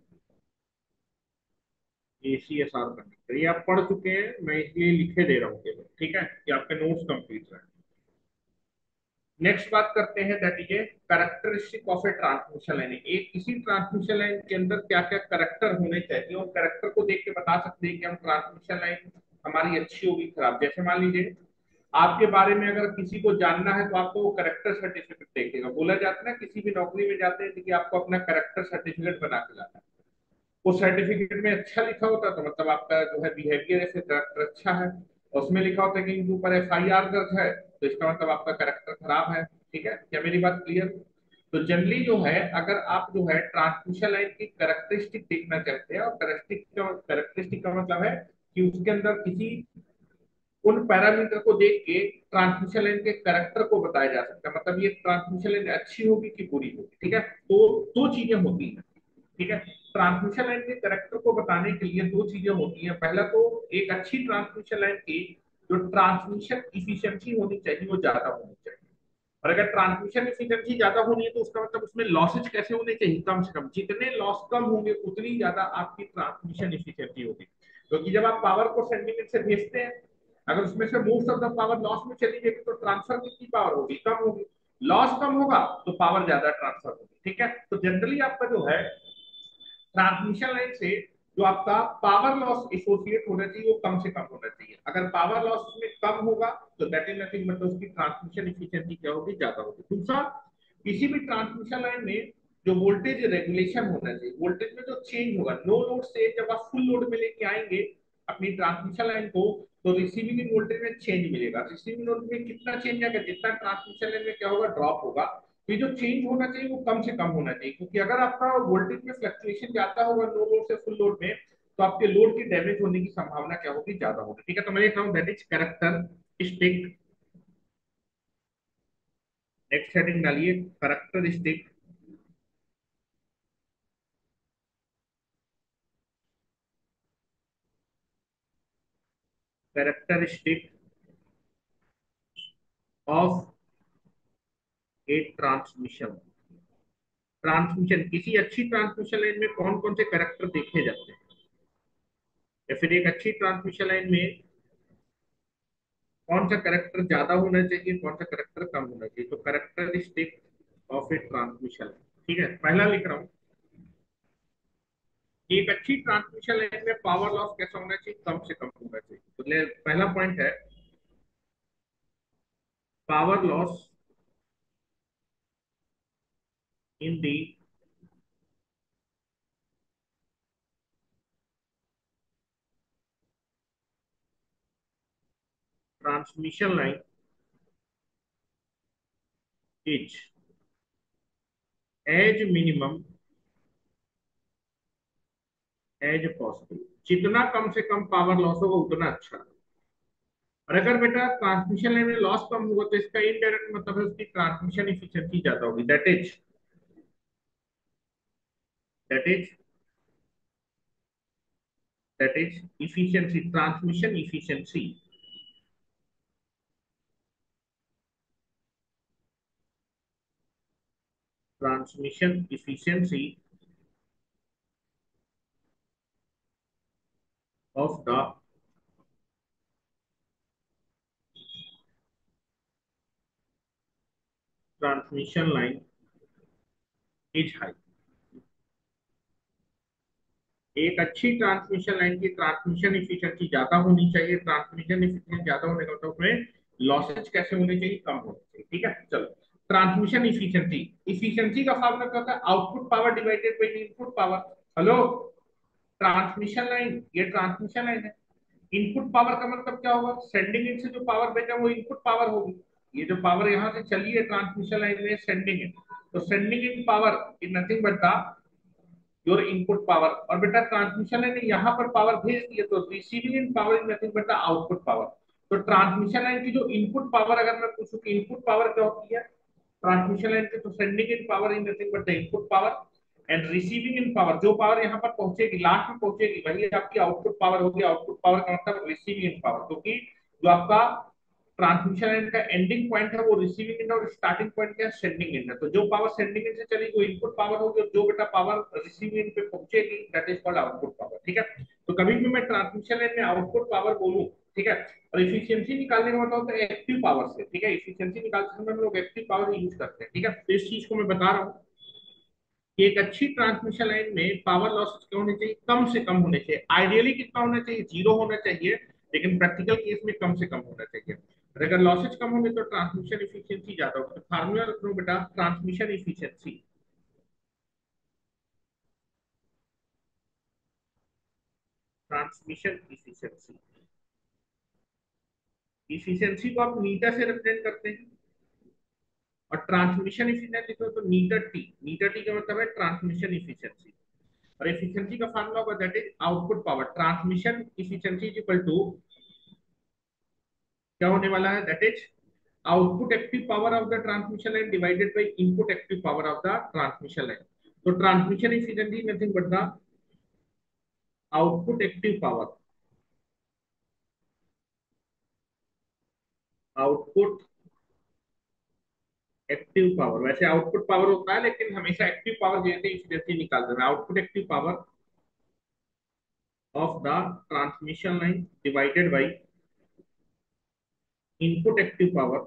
A C S R conductor. ये आप पढ़ चुके हैं, मैं इसलिए लिखे दे रहा हूँ केवल, ठीक है, कि आपके नोट्स कंप्लीट रहे। नेक्स्ट बात करते हैं, that is a characteristic of a transmission line. एक किसी ट्रांसमिशन लाइन के अंदर क्या क्या करेक्टर होने चाहिए, और करेक्टर को देख के बता सकते हैं कि हम ट्रांसमिशन लाइन हमारी अच्छी होगी खराब। जैसे मान लीजिए आपके बारे में अगर किसी को जानना है तो आपको वो करेक्टर सर्टिफिकेट देखेगा। बोला जाता है ना, किसी भी नौकरी में जाते हैं कि आपको अपना करेक्टर सर्टिफिकेट बना के लाना है। उस सर्टिफिकेट में अच्छा लिखा होता है तो मतलब आपका जो है बिहेवियर है, करेक्टर अच्छा है। उसमें लिखा होता है कि इनके ऊपर एफ आई आर दर्ज है तो इसका मतलब आपका करेक्टर खराब है। ठीक है, क्या मेरी बात क्लियर? तो जनरली जो है, अगर आप जो है ट्रांसमिशन लाइन की करेक्टरिस्टिक देखना चाहते हैं, और करेक्टरिस्टिक का करेक्टरिस्टिक का मतलब है कि उसके अंदर किसी उन पैरामीटर को देख के ट्रांसमिशन लाइन के करेक्टर को बताया जा सकता है, मतलब ये ट्रांसमिशन लाइन अच्छी होगी कि बुरी होगी। ठीक है, तो दो चीजें होती हैं। ठीक है, ट्रांसमिशन लाइन के करेक्टर को बताने के लिए दो चीजें होती हैं। पहला तो एक अच्छी ट्रांसमिशन लाइन की जो ट्रांसमिशन इफिशियंसी होनी चाहिए वो ज्यादा होनी चाहिए। और अगर ट्रांसमिशन इफिशियंसी ज्यादा होनी है तो उसका मतलब उसमें लॉसेज कैसे होने चाहिए, कम से कम। जितने लॉस कम होंगे उतनी ज्यादा आपकी ट्रांसमिशन इफिशियंसी होगी। क्योंकि जब आप पावर को सेंटीमीटर से भेजते हैं, अगर उसमें से most of the power loss में चली जाएगी तो ट्रांसफर कितनी पावर होगी, कम होगी। लॉस कम होगा तो पावर ज्यादा ट्रांसफर होगी। ठीक है, तो जनरली आपका जो है ट्रांसमिशन लाइन से जो आपका पावर लॉस एसोसिएट होना चाहिए वो कम से कम होना चाहिए। अगर पावर लॉस में कम होगा तो दैट इज नथिंग, मतलब उसकी ट्रांसमिशन इफिशियंसी क्या होगी, ज्यादा होगी। दूसरा, किसी भी ट्रांसमिशन लाइन में जो वोल्टेज रेगुलेशन होना चाहिए, वोल्टेज में जो चेंज होगा नो लोड से जब आप फुल लोड में लेके आएंगे अपनी ट्रांसमिशन लाइन को, तो रिसीविंग वोल्टेज में चेंज मिलेगा। रिसीविंग वोल्टेज में कितना चेंज आएगा, जितना ट्रांसमिशन लाइन में क्या होगा, ड्रॉप होगा, ये जो चेंज होना चाहिए वो कम से कम होना चाहिए, क्योंकि अगर आपका वोल्टेज में फ्लक्चुएशन जाता होगा नो लोड से फुल लोड में, तो आपके लोड की डैमेज होने की संभावना क्या होगी, ज्यादा होगी। ठीक है, तो मैं लिख रहा हूँ that is characteristic. Next heading डालिए, characteristic characteristic of a transmission. Transmission, किसी अच्छी ट्रांसमिशन लाइन में कौन कौन से कैरेक्टर देखे जाते हैं, या फिर एक अच्छी ट्रांसमिशन लाइन में कौन सा कैरेक्टर ज्यादा होना चाहिए, कौन सा कैरेक्टर कम होना चाहिए। तो कैरेक्टरिस्टिक ऑफ ए ट्रांसमिशन, ठीक है, पहला लिख रहा हूँ कि एक अच्छी ट्रांसमिशन लाइन में पावर लॉस कैसा होना चाहिए, कम से कम होना चाहिए। तो ले, पहला पॉइंट है power loss in the transmission line is as minimum as possible. जितना कम से कम पावर लॉस होगा उतना अच्छा। और अगर बेटा ट्रांसमिशन लाइन में लॉस कम होगा तो इसका इनडायरेक्ट मतलब है उसकी ट्रांसमिशन इफिशिएंसी ज्यादा होगी। That is that is that is efficiency, transmission efficiency. Transmission efficiency of the transmission line is high. एक अच्छी ट्रांसमिशन लाइन की ट्रांसमिशन इफिशिएंसी ज्यादा होनी चाहिए। ट्रांसमिशन इफिशिएंसी ज्यादा होने का मतलब उसमें लॉसेज कैसे होने चाहिए, कम होने चाहिए। ठीक है, चलो। ट्रांसमिशन इफिशिएंसी, इफिशिएंसी का फॉर्मूला क्या होता है, output power divided by input power. Hello, transmission line, ये ट्रांसमिशन लाइन है। इनपुट पावर का मतलब क्या होगा, सेंडिंग एंड से जो पावर भेजा वो इनपुट पावर होगी। ये जो पावर यहाँ से चली है ट्रांसमिशन लाइन में सेंडिंग एंड, तो sending end power is nothing but the your input power. और बेटा ट्रांसमिशन लाइन ने यहाँ पर पावर भेज दी है, तो receiving in power is nothing but the output power. तो ट्रांसमिशन लाइन की जो इनपुट पावर अगर मैं पूछूं कि इनपुट पावर क्या होती है ट्रांसमिशन लाइन की, तो sending in power is nothing but the input power, and receiving in power, जो पावर यहाँ पर पहुंचेगी लास्ट में पहुंचेगी वही आपकी आउटपुट पावर होगी। आउटपुट पावर का मतलब रिसीविंग इन पावर, क्योंकि जो आपका ट्रांसमिशन लाइन का एंडिंग पॉइंट है वो रिसीविंग एंड और स्टार्टिंग पॉइंट क्या है, सेंडिंग एंड है। तो जो पावर सेंडिंग एंड से चलेगी वो इनपुट पावर होगी, और जो बेटा पावर रिसीविंग एंड पे पहुंचेगी that is called output power. ठीक है, तो कभी भी मैं ट्रांसमिशन लाइन में आउटपुट पावर बोलूं, ठीक है, और इफिशियंसी निकालने का मतलब होता है एक्टिव पावर से। ठीक है, इफिशियंसी निकालते समय हम लोग एक्टिव पावर यूज करते हैं। ठीक है, तो इस चीज को मैं बता रहा हूँ कि एक अच्छी ट्रांसमिशन लाइन में पावर लॉसेस क्या होने चाहिए, कम से कम होने चाहिए। आइडियली कितना होना चाहिए, जीरो होना चाहिए, लेकिन प्रैक्टिकल केस में कम से कम होना चाहिए। और अगर लॉसेज कम होंगे तो ट्रांसमिशन इफिशियंसी ज्यादा होगी। तो फार्मूला रख लो बेटा, transmission efficiency, transmission efficiency. Efficiency को आप मीटर से रिप्रेजेंट करते हैं, और ट्रांसमिशन इफिशियंसी लिखो तो मीटर टी। मीटर टी का मतलब है ट्रांसमिशन इफिशियंसी। और एफिशिएंसी का फार्मूला होगा that is output power. Transmission efficiency is equal to क्या होने वाला है, that is output active power of the transmission line divided by input active power of the transmission line. तो transmission efficiency nothing but the output active power, output active power. वैसे output power होता है लेकिन हमेशा active power जैसे efficiency निकालते हैं। Output active power of the transmission line divided by input active power,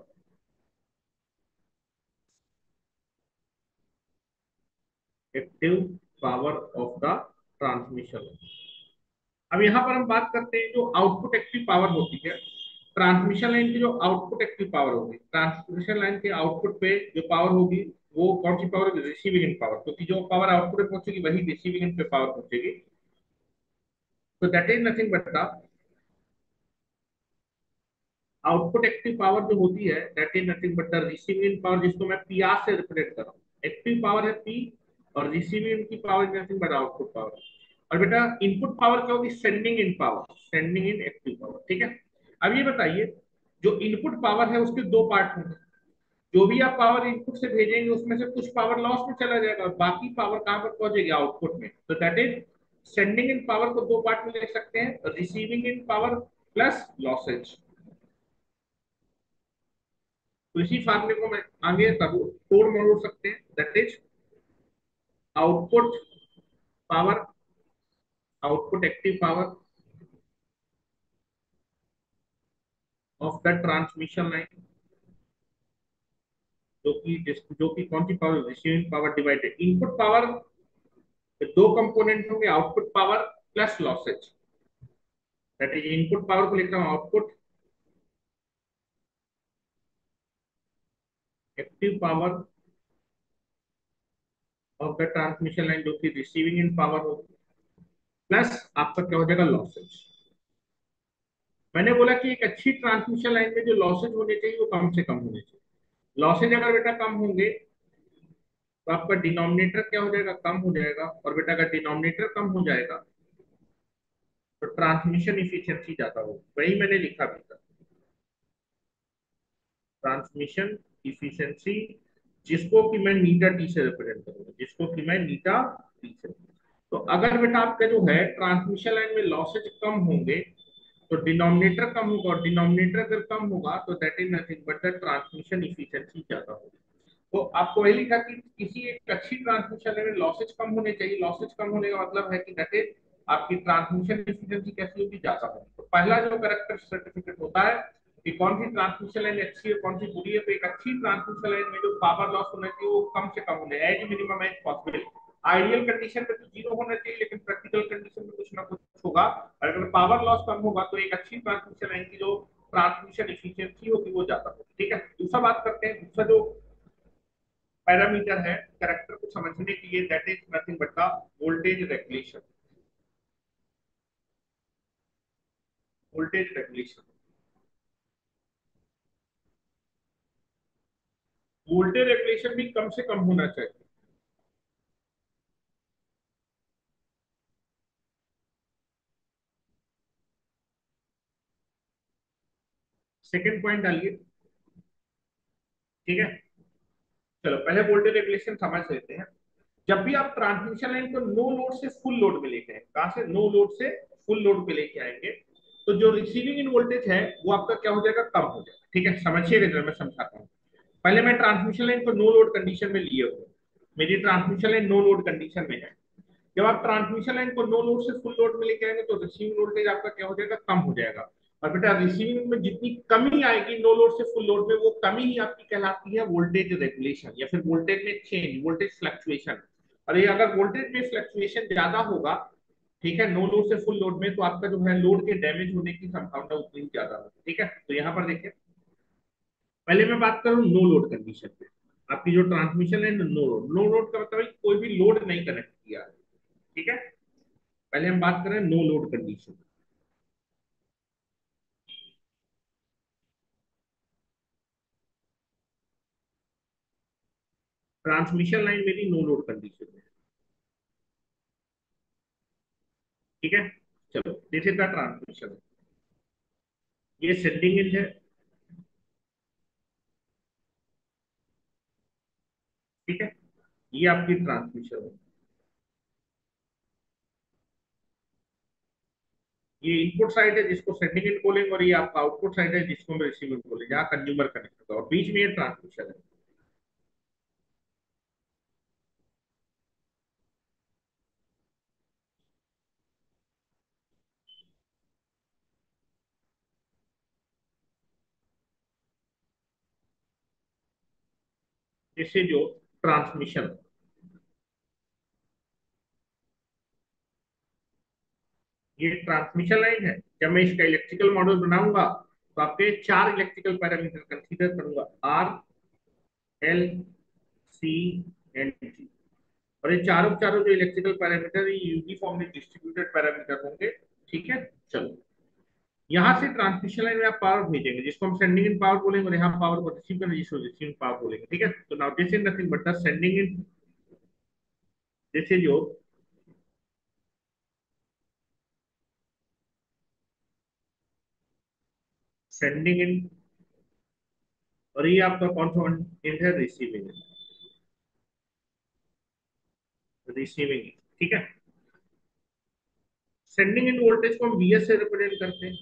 active power of the transmission line. अब यहाँ पर हम बात करते हैं जो आउटपुट एक्टिव पावर होती है ट्रांसमिशन लाइन की, जो आउटपुट एक्टिव पावर होगी ट्रांसमिशन लाइन के आउटपुट पे जो पावर होगी वो कौन सी पावर होगी, रिसीविंग एंड पावर, क्योंकि जो पावर आउटपुट पे पहुंचेगी वही रिसीविंग एंड पे पावर पहुंचेगी। तो that is nothing but the output active power जो होती है that is nothing but the receiving power, जिसको मैं पी आर से रिप्रेजेंट कर रहा हूँ। एक्टिव पावर है पी, और रिसीविंग की power is nothing but output power. और बेटा इनपुट पावर क्या होगी, sending in power, sending in active power, ठीक है। अब ये बताइए, जो इनपुट पावर है उसके दो पार्ट होंगे। जो भी आप पावर इनपुट से भेजेंगे उसमें से कुछ पावर लॉस में चला जाएगा, और बाकी पावर कहां पर पहुंचेगी, आउटपुट में। तो that is sending in power को दो पार्ट में ले सकते हैं, receiving in power plus losses. तो इसी फार्मूले को मैं आगे तब तोड़ मरोड़ सकते हैं, that is output power, output active power of the transmission line, जो कि जो कि कौन सी power, receiving power divided input power. दो कंपोनेंट होंगे, output power plus losses. That is input power को लिखता हूं output active power of the transmission line, जो कि रिसीविंग इन पावर होगी, प्लस आपका क्या हो जाएगा, लॉसेज। मैंने बोला कि एक अच्छी ट्रांसमिशन लाइन में जो लॉसेज होने चाहिए वो कम से कम होने चाहिए। लॉसेज अगर बेटा कम होंगे तो आपका डिनोमिनेटर क्या हो जाएगा, कम हो जाएगा। और बेटा अगर डिनोमिनेटर कम हो जाएगा तो ट्रांसमिशन इफिशियंसी ज्यादा होगी, वही मैंने लिखा भी था, ट्रांसमिशन इफिशियंसी, जिसको कि मैं नीटा टी से रिप्रेजेंट करूंगा, जिसको कि मैं नीटा टी से। तो अगर बेटा आपका जो है ट्रांसमिशन लाइन में लॉसेज कम होंगे तो डिनोमिनेटर कम होगा, और डिनोमिनेटर अगर कम होगा तो that is nothing but the transmission efficiency ज्यादा होगी। तो आपको वही लिखा कि किसी एक अच्छी ट्रांसमिशन लाइन में लॉसेज कम होने चाहिए। लॉसेज कम होने का मतलब है कि दैट इज आपकी ट्रांसमिशन एफिशिएंसी कैसी होगी, ज्यादा होगी। तो पहला जो करेक्टर सर्टिफिकेट होता है कि कौन सी ट्रांसमिशन लाइन अच्छी है कौन सी बुरी है, तो एक अच्छी ट्रांसमिशन लाइन में जो पावर लॉस होना चाहिए वो कम से कम होने, as minimum as possible. Ideal condition में तो जीरो होना चाहिए, लेकिन प्रैक्टिकल कंडीशन में कुछ ना कुछ होगा। और अगर पावर लॉस कम होगा तो एक अच्छी ट्रांसमिशन लाइन की जो ट्रांसमिशन एफिशिएंसी होगी वो ज्यादा होगी, ठीक है। दूसरा बात करते हैं, दूसरा जो पैरामीटर है कैरेक्टर को समझने के लिए, that is nothing but the voltage regulation, voltage regulation. Voltage regulation भी कम से कम होना चाहिए। सेकंड पॉइंट डालिए, ठीक है। चलो पहले वोल्टेज रेगुलेशन समझ लेते हैं। जब भी आप ट्रांसमिशन लाइन को नो लोड से फुल लोड में लेते हैं, कहां से, नो लोड से फुल लोड पे लेके आएंगे, तो जो रिसीविंग इन वोल्टेज है वो आपका क्या हो जाएगा, कम हो जाएगा, ठीक है। समझिएगा जरा, मैं समझाता हूँ। पहले मैं ट्रांसमिशन लाइन को नो लोड कंडीशन में लिए हुए, मेरी transmission line no load condition में है। जब आप ट्रांसमिशन लाइन को नो लोड से फुल लोड में लेके आएंगे तो रिसीविंग वोल्टेज आपका क्या हो जाएगा, कम हो जाएगा। और बेटा रिसीविंग में जितनी कमी आएगी नो लोड से फुल लोड में, वो कमी ही आपकी कहलाती है वोल्टेज रेगुलेशन, या फिर वोल्टेज में चेंज, वोल्टेज फ्लक्चुएशन। और ये अगर वोल्टेज में फ्लक्चुएशन ज्यादा होगा, ठीक है, नो लोड से फुल लोड में, तो आपका जो है लोड के डैमेज होने की संभावना उतनी ही ज्यादा होगी, ठीक है। तो यहाँ पर देखिए, पहले मैं बात करूं नो लोड कंडीशन में। आपकी जो ट्रांसमिशन है नो लोड, नो लोड का मतलब है कि कोई भी लोड नहीं कनेक्ट किया है, ठीक है। पहले हम बात करें no load condition. Transmission line मेरी नो लोड कंडीशन में, ठीक है। चलो दिस इज द ट्रांसमिशन, ये सेंडिंग एंड है, ठीक है। ये आपकी ट्रांसमिशन है, ये इनपुट साइड है जिसको सेंडिंग एंड बोलेंगे, और ये आपका आउटपुट साइड है जिसको हम रिसीविंग बोलेंगे, जहाँ कंज्यूमर कनेक्ट होगा, और बीच में ये ट्रांसमिशन है। इससे जो ट्रांसमिशन, ये ट्रांसमिशन लाइन है। जब मैं इसका इलेक्ट्रिकल मॉडल बनाऊंगा तो आपके चार इलेक्ट्रिकल पैरामीटर कंसीडर करूंगा, R, L, C and G. और ये चारों चारों जो electrical parameter uniformly distributed parameter होंगे, ठीक है। चलो यहाँ से ट्रांसमिशन लाइन में आप पावर भेजेंगे, जिसको हम सेंडिंग इन पावर बोलेंगे, और यहाँ पावर को रिसीव करना, जिसको रिसीविंग पावर बोलेंगे। ठीक है, तो now this is nothing but the sending in, this is your sending इन, और ये आपका कौन सा इन है, रिसीविंग इन, रिसीविंग इन। ठीक है, सेंडिंग इन वोल्टेज को हम वीएस से रिप्रेजेंट करते हैं,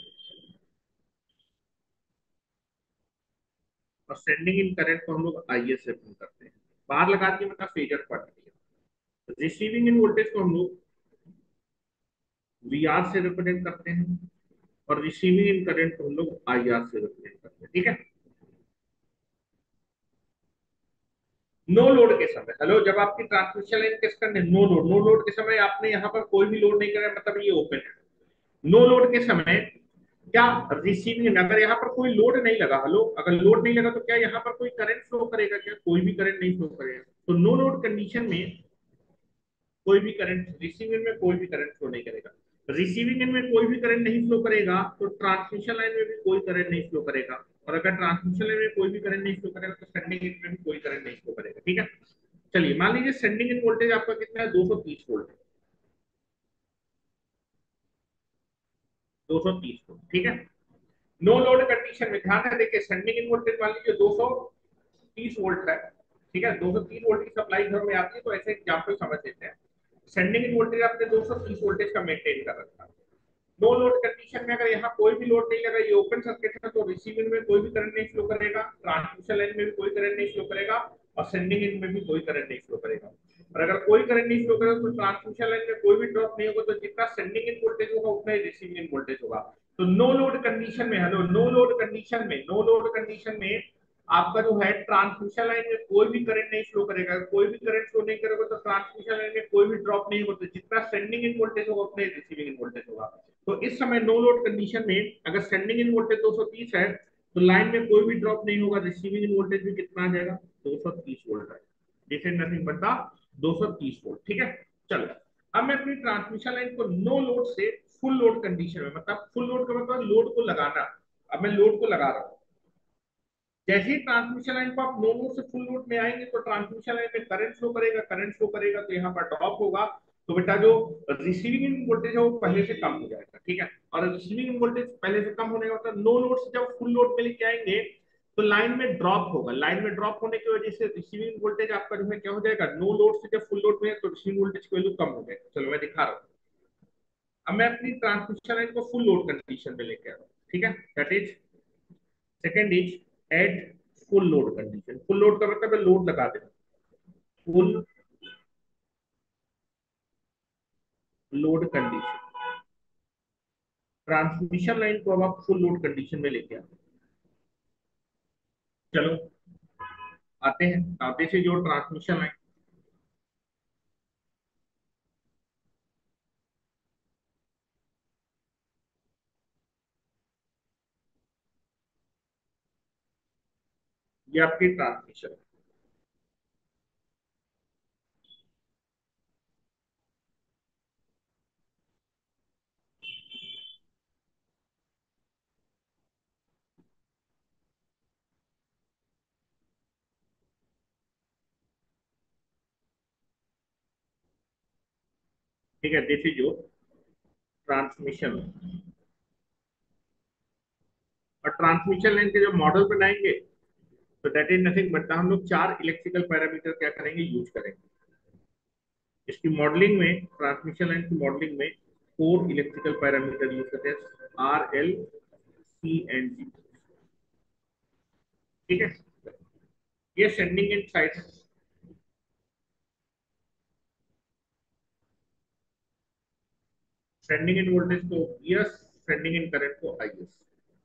और सेंडिंग इन करंट को हम लोग आईएस से रिप्रेजेंट करते हैं। बाहर लगा दिए मतलब फेजर पढ़ लिया। रिसीविंग इन वोल्टेज को हम लोग वीआर से रिप्रेजेंट करते हैं, और रिसीविंग इन करंट को हम लोग आईआर से रिप्रेजेंट करते हैं। ठीक है, नो लोड के समय, हेलो, जब आपकी ट्रांसमिशन लाइन किस करने, नो लोड, नो लोड के समय आपने यहाँ पर कोई भी लोड नहीं करा, मतलब ये ओपन है। नो लोड के समय क्या रिसीविंग, अगर यहाँ पर कोई लोड नहीं लगा, हेलो, अगर लोड नहीं लगा तो क्या यहाँ पर कोई करंट फ्लो करेगा, क्या कोई भी करंट नहीं फ्लो करेगा। तो नो लोड कंडीशन में कोई भी करंट, रिसीविंग में कोई भी करंट फ्लो नहीं करेगा। रिसीविंग एंड में कोई भी करंट नहीं फ्लो करेगा तो ट्रांसमिशन लाइन में भी कोई करंट नहीं फ्लो करेगा, और अगर ट्रांसमिशन लाइन में कोई भी करंट नहीं फ्लो करेगा तो सेंडिंग एंड में भी कोई करंट नहीं फ्लो करेगा। ठीक है, चलिए मान लीजिए सेंडिंग एंड वोल्टेज आपका कितना है, दो सौ तीस वोल्ट, दो सौ तीस वोल्ट। ठीक है, नो लोड कंडीशन में ध्यान है, देखिए सेंडिंग एंड वोल्टेज मान लीजिए दो सौ तीस वोल्ट है। ठीक है, दो सौ तीस वोल्ट की सप्लाई घर में आती है, तो ऐसे एग्जाम्पल समझ लेते हैं। सेंडिंग एंड वोल्टेज आपने दो सौ तीस वोल्टेज का मेंटेन कर रखा है। नो लोड कंडीशन में अगर यहाँ कोई भी लोड नहीं लगा, ये ओपन सर्किट है, तो रिसीविंग में कोई भी करंट नहीं फ्लो करेगा, ट्रांसमिशन लाइन में भी कोई करंट नहीं फ्लो करेगा, और सेंडिंग इन में भी कोई करंट नहीं फ्लो करेगा। और अगर कोई करंट नहीं फ्लो करेगा तो ट्रांसमिशन लाइन में कोई भी ड्रॉप नहीं होगा, तो जितना सेंडिंग इन वोल्टेज होगा उतना ही रिसीविंग इन वोल्टेज होगा। तो नो लोड कंडीशन में, हेलो, नो लोड कंडीशन में, नो लोड कंडीशन में आपका जो है ट्रांसमिशन लाइन में कोई भी करंट नहीं फ्लो करेगा, कोई भी करंट फ्लो नहीं करेगा तो ट्रांसमिशन लाइन में कोई भी ड्रॉप नहीं होता, जितना सेंडिंग इन वोल्टेज होगा उतना ही रिसीविंग इन वोल्टेज होगा। तो इस समय नो लोड कंडीशन में अगर सेंडिंग इन वोल्टेज दो सौ तीस है तो लाइन में कोई भी ड्रॉप नहीं होगा, रिसीविंग इन वोल्टेज भी कितना आ जाएगा, दो सौ तीस वोल्ट है। This is nothing but the दो सौ तीस वोल्ट। ठीक है, चलो, अब मैं अपनी ट्रांसमिशन लाइन को नो लोड से फुल लोड कंडीशन में, मतलब फुल लोड का मतलब लोड को लगाना, अब मैं लोड को लगा रहा हूँ। जैसे ही ट्रांसमिशन लाइन को आप नो लोड से फुल लोड में आएंगे तो ट्रांसमिशन लाइन में करंट फ्लो करेगा, करंट फ्लो करेगा तो यहाँ पर ड्रॉप होगा, तो बेटा जो रिसीविंग वोल्टेज है वो पहले से कम हो जाएगा। ठीक है, और रिसीविंग वोल्टेज पहले से कम होने का मतलब नो लोड से जब फुल लोड में लेके आएंगे तो लाइन में ड्रॉप होगा, लाइन में ड्रॉप होने की वजह से रिसीविंग वोल्टेज आपका जो है क्या हो जाएगा, नो लोड से जब फुल लोड में है तो रिसीविंग वोल्टेज की वैल्यू कम हो जाएगा। चलो मैं दिखा रहा हूँ। अब मैं अपनी ट्रांसमिशन लाइन को फुल लोड कंडीशन में लेके आ रहा हूँ। ठीक है, that is second is at full load condition. Full load का मतलब है लोड लगा देना, full load condition. Transmission line को अब आप फुल लोड कंडीशन में लेके आते हैं। चलो आते हैं, आते से जो ट्रांसमिशन लाइन, ये आपकी ट्रांसमिशन, ठीक है, दिस इज जो ट्रांसमिशन। और ट्रांसमिशन लाइन के जो मॉडल बनाएंगे तो दैट इज नथिंग बट हम लोग चार इलेक्ट्रिकल पैरामीटर क्या करेंगे, यूज करेंगे इसकी मॉडलिंग में। ट्रांसमिशन लाइन की मॉडलिंग में फोर इलेक्ट्रिकल पैरामीटर यूज करते हैं, R L C and G. ठीक है, ये sending end side, sending end voltage को वीएस, सेंडिंग इन करंट को आईएस।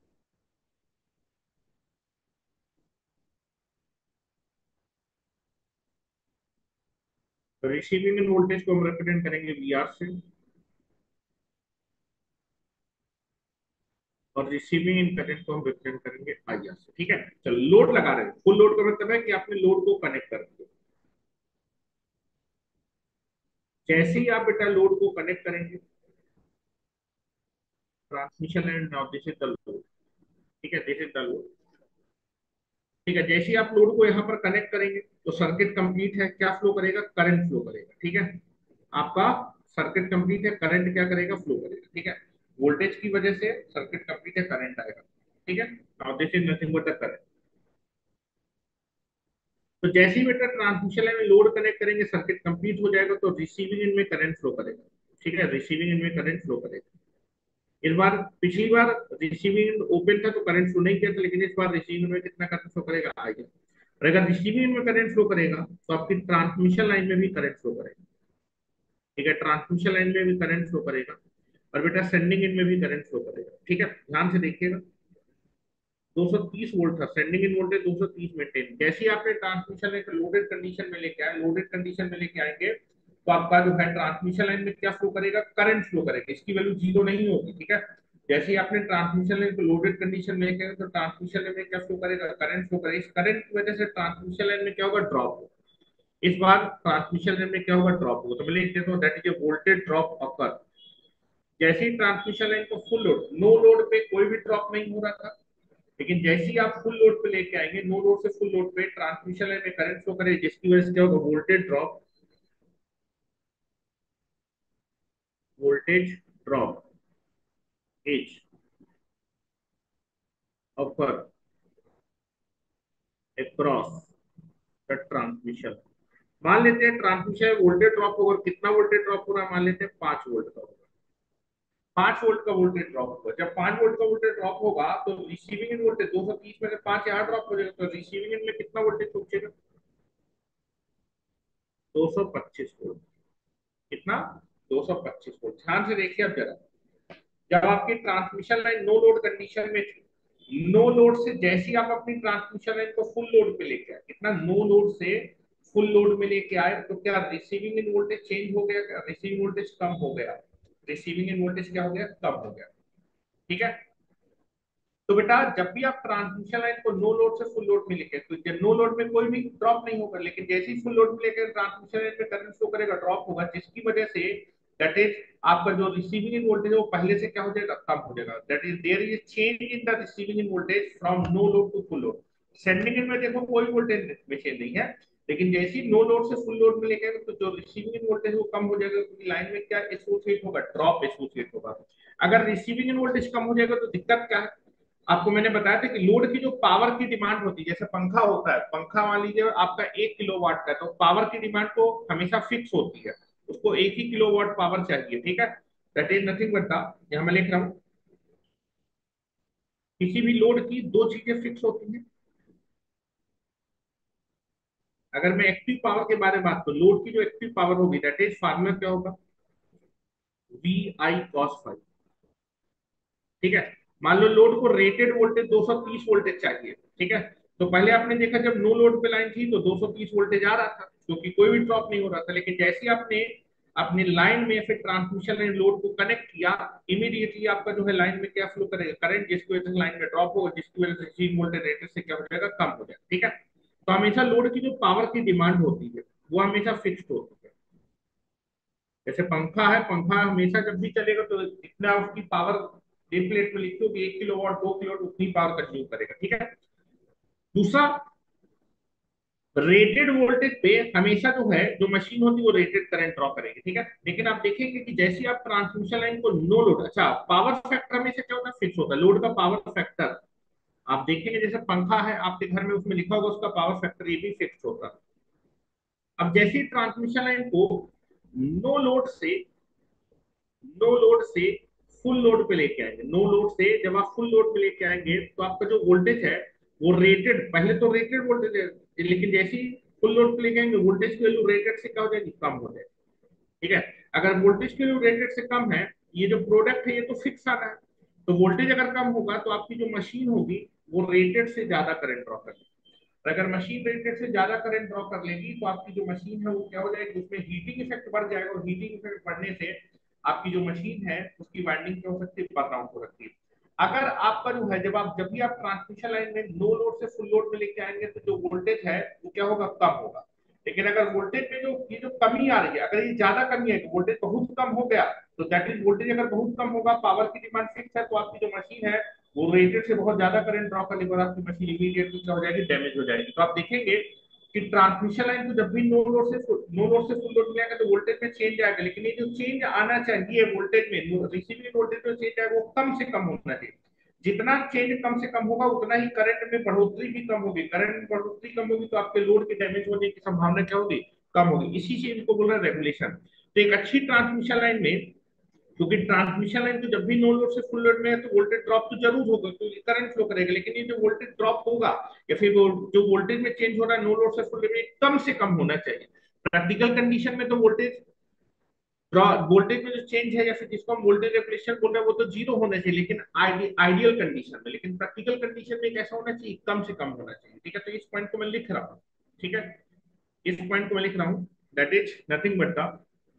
तो रिसीविंग इन वोल्टेज को हम रिप्रेजेंट करेंगे वीआर से, और रिसीविंग इन करंट को हम रिप्रेजेंट करेंगे आईआर से। ठीक है, चलो लोड लगा रहे हैं, फुल लोड का मतलब है कि आपने लोड को कनेक्ट कर दिया। जैसे ही आप बेटा लोड को कनेक्ट करेंगे, transmission line, now this is the load. ठीक है, दिस इज द लोड। ठीक है, जैसे ही आप लोड को यहाँ पर कनेक्ट करेंगे तो सर्किट कंप्लीट है, क्या फ्लो करेगा, करंट फ्लो करेगा। ठीक है, आपका सर्किट कंप्लीट है, करंट क्या करेगा, फ्लो करेगा। ठीक है, वोल्टेज की वजह से सर्किट कंप्लीट है, करंट आएगा। ठीक है, now this is nothing but the current. तो जैसे ही बेटा ट्रांसमिशन लाइन में लोड कनेक्ट करेंगे, सर्किट कंप्लीट हो जाएगा, तो रिसीविंग एंड में करंट फ्लो करेगा। ठीक है, रिसीविंग एंड में करंट फ्लो करेगा। इस बार, पिछली बार रिसीविंग एंड ओपन था तो करंट फ्लो नहीं किया था, लेकिन इस बार रिसीविंग में कितना करंट फ्लो करेगा, आएगा। और अगर रिसीविंग में करंट फ्लो करेगा तो आपकी ट्रांसमिशन लाइन में भी करंट फ्लो करेगा। ठीक है, ट्रांसमिशन लाइन में भी करंट फ्लो करेगा, और बेटा सेंडिंग इन में भी करंट फ्लो करेगा। ठीक है, ध्यान से देखिएगा। दो सौ तीस वोल्ट था, सेंडिंग इन वोल्टेज दो सौ तीस मेंटेन। जैसे ही आपने ट्रांसमिशन लाइन को लोडेड कंडीशन में लेके आए, लोडेड कंडीशन में लेके आएंगे, तो आपका जो है ट्रांसमिशन लाइन में क्या फ्लो करेगा, करंट फ्लो करेगा। इसकी वैल्यू जीरो नहीं होगी। ठीक है, जैसे ही आपने ट्रांसमिशन लाइन को लोडेड कंडीशन में लेके आए, तो ट्रांसमिशन लाइन में क्या फ्लो करेगा, करंट फ्लो करेगा। इस करंट की वजह से ट्रांसमिशन लाइन में क्या होगा, ड्रॉप होगा। इस बार ट्रांसमिशन लाइन में क्या होगा, ड्रॉप होगा। तो मैं लिख देता हूँ, that is a voltage drop occur. जैसे ही ट्रांसमिशन लाइन को फुल लोड, नो लोड पे कोई भी ड्रॉप नहीं हो रहा था, लेकिन जैसे ही आप फुल लोड पे लेके आएंगे, नो लोड से फुल लोड पे ट्रांसमिशन लाइन में करंट फ्लो करेगा, जिसकी वजह से क्या होगा, voltage drop, voltage drop is upper across the transmission. मान लेते हैं ट्रांसमिशन वोल्टेज ड्रॉप होगा, कितना वोल्टेज ड्रॉप हो रहा है, मान लेते हैं पांच वोल्ट का होगा। पांच वोल्ट का वोल्टेज ड्रॉप होगा। जब पांच वोल्ट का वोल्टेज ड्रॉप होगा तो रिसीविंग एंड वोल्टेज दो सौ तीस में से पांच यहाँ ड्रॉप हो जाएगा, तो रिसीविंग एंड में कितना वोल्टेज पहुंचेगा, दो सौ पच्चीस वोल्ट। कितना, दो सौ पच्चीस वोल्ट। ध्यान से देखिए अब जरा, जब आपकी transmission line no load condition में थी, नो लोड से जैसे ही आप अपनी ट्रांसमिशन लाइन को फुल लोड पे लेके आए, कितना, नो लोड से फुल लोड में लेके आए, तो क्या रिसीविंग इन वोल्टेज चेंज हो गया, क्या रिसीविंग वोल्टेज कम हो गया, रिसीविंग इन वोल्टेज क्या हो गया, कम हो गया। ठीक है, तो बेटा जब भी आप ट्रांसमिशन लाइन को नो लोड से फुल लोड में लेके, तो नो लोड में कोई भी ड्रॉप नहीं होगा, लेकिन जैसे ही फुल लोड में लेकर ट्रांसमिशन लाइन में करंट फ्लो करेगा, ड्रॉप होगा, जिसकी वजह से दैट इज आपका जो रिसीविंग इन वोल्टेज है वो पहले से क्या हो जाएगा, कम हो जाएगा। That is there is change in the receiving end voltage from no load to full load. Sending end में देखो कोई वोल्टेज में चेंज नहीं है, लेकिन जैसे ही नो लोड से फुल लोड में लेके तो जो रिसीविंग इन वोल्टेज वो कम हो जाएगा, क्योंकि लाइन में क्या एसोसिएट होगा, ड्रॉप एसोसिएट होगा। अगर रिसीविंग इन वोल्टेज कम हो जाएगा तो दिक्कत क्या है, आपको मैंने बताया था कि लोड की जो पावर की डिमांड होती है, जैसे पंखा होता है, पंखा मान लीजिए आपका एक किलोवाट का है, तो पावर की डिमांड तो हमेशा फिक्स होती है, उसको एक ही किलोवाट पावर चाहिए। ठीक है, that is nothing but the, यहां मैं लिख रहा हूं, किसी भी लोड की दो चीजें फिक्स होती हैं। अगर मैं एक्टिव पावर के बारे में बात करूं, लोड की जो एक्टिव पावर होगी, दैट इज फार्मूला क्या होगा, वी आई कॉस फाइव। ठीक है, मान लो लोड को रेटेड वोल्टेज दो सौ तीस वोल्टेज चाहिए। ठीक है, तो पहले आपने देखा जब नो लोड पे लाइन थी तो दो सौ तीस वोल्टेज आ रहा था, क्योंकि कोई भी ड्रॉप नहीं हो रहा था। लेकिन जैसे ही आपने अपनी लाइन में फिर ट्रांसमिशन लाइन लोड को कनेक्ट किया, इमीडिएटली आपका जो है लाइन में क्या फ्लो करेगा, करंट, जिसकी वजह से लाइन में ड्रॉप होगा, जिसकी वजह से रिसीव वोल्टेज रेटेड से क्या हो जाएगा, कम हो जाएगा। ठीक है, तो हमेशा लोड की जो पावर की डिमांड होती है वो हमेशा फिक्स्ड होती है। जैसे पंखा है, पंखा हमेशा जब भी चलेगा तो जितना उसकी पावर नेम प्लेट में लिखते हो कि एक किलो वाट, दो किलो वाट, उतनी पावर कंज्यूम करेगा। ठीक है, दूसरा, रेटेड वोल्टेज पे हमेशा जो है जो मशीन होती है वो रेटेड करंट ड्रॉ करेगी। ठीक है, लेकिन आप देखेंगे कि जैसे ही आप ट्रांसमिशन लाइन को नो लोड, अच्छा पावर फैक्टर हमेशा क्या होता है, फिक्स होता है, लोड का पावर फैक्टर। आप देखेंगे जैसे पंखा है आपके घर में, उसमें लिखा होगा उसका पावर फैक्टर, ये भी फिक्स होता है। अब जैसे ही ट्रांसमिशन लाइन को नो लोड से नो लोड से फुल लोड पे लेके आएंगे, नो लोड से जब आप फुल लोड पे लेके आएंगे, तो आपका जो वोल्टेज है वो रेटेड, पहले तो रेटेड वोल्टेज है, लेकिन जैसे ही फुल लोड पे लेके आएंगे वोल्टेज की वैल्यू रेटेड से क्या हो जाएगी, कम हो जाएगी। ठीक है, अगर वोल्टेज की वैल्यू रेटेड से कम है, ये जो प्रोडक्ट है ये तो फिक्स आना है, तो वोल्टेज अगर कम होगा तो आपकी जो मशीन होगी वो रेटेड से ज्यादा करंट ड्रॉ करेगी। और अगर मशीन रेटेड से ज्यादा करंट ड्रॉ कर लेगी तो आपकी जो मशीन है वो क्या हो जाएगी, उसमें हीटिंग इफेक्ट बढ़ जाएगा, और हीटिंग इफेक्ट बढ़ने से आपकी जो मशीन है उसकी वाइंडिंग क्या हो सकती है, बर्न आउट हो सकती है। अगर आपका जो है, जब आप जब भी आप ट्रांसमिशन लाइन में नो लोड से फुल लोड में लेके आएंगे तो जो वोल्टेज है वो क्या होगा, कम होगा। लेकिन अगर वोल्टेज में जो ये जो कमी आ रही है, अगर ये ज्यादा कमी है, वोल्टेज बहुत कम हो गया, तो दैट इज वोल्टेज अगर बहुत कम होगा, पावर की डिमांड फिक्स है, तो आपकी जो मशीन है वो रेटेड से बहुत ज्यादा करंट ड्रॉ कर लेगी और आपकी मशीन इमीडिएटली क्या हो जाएगी, डैमेज हो जाएगी। तो आप देखेंगे कि ट्रांसमिशन लाइन को जब भी नो लोड से नो लोड से फुल लोड मिलेगा तो वोल्टेज में चेंज आएगा, लेकिन ये जो चेंज आना चाहिए वोल्टेज में, रिसीविंग वोल्टेज में चेंज आएगा वो कम से कम होना चाहिए। जितना चेंज कम से कम होगा उतना ही करंट में बढ़ोतरी भी कम होगी, करंट में बढ़ोतरी कम होगी तो आपके लोड के डैमेज होने की संभावना क्या होगी, कम होगी। इसी चीज को बोल रहे हैं रेगुलेशन। तो एक अच्छी ट्रांसमिशन लाइन में, क्योंकि ट्रांसमिशन लाइन तो जब भी नो लोड से फुल लोड में है तो वोल्टेज ड्रॉप तो जरूर होगा, क्योंकि करंट फ्लो करेगा, लेकिन ये जो वोल्टेज ड्रॉप होगा या फिर वो जो वोल्टेज में चेंज हो रहा है नो लोड से फुल लोड में, कम से कम होना चाहिए। प्रैक्टिकल कंडीशन में तो वोल्टेज वोल्टेज में जो चेंज है या फिर जिसको हम वोल्टेज रेगुलेशन बोल रहे हैं वो तो जीरो होना चाहिए, लेकिन आइडियल कंडीशन में, लेकिन प्रैक्टिकल कंडीशन में कैसा होना चाहिए, कम से कम होना चाहिए। ठीक है, तो इस पॉइंट को मैं लिख रहा हूँ। ठीक है, इस पॉइंट को मैं लिख रहा हूँ, that is nothing but the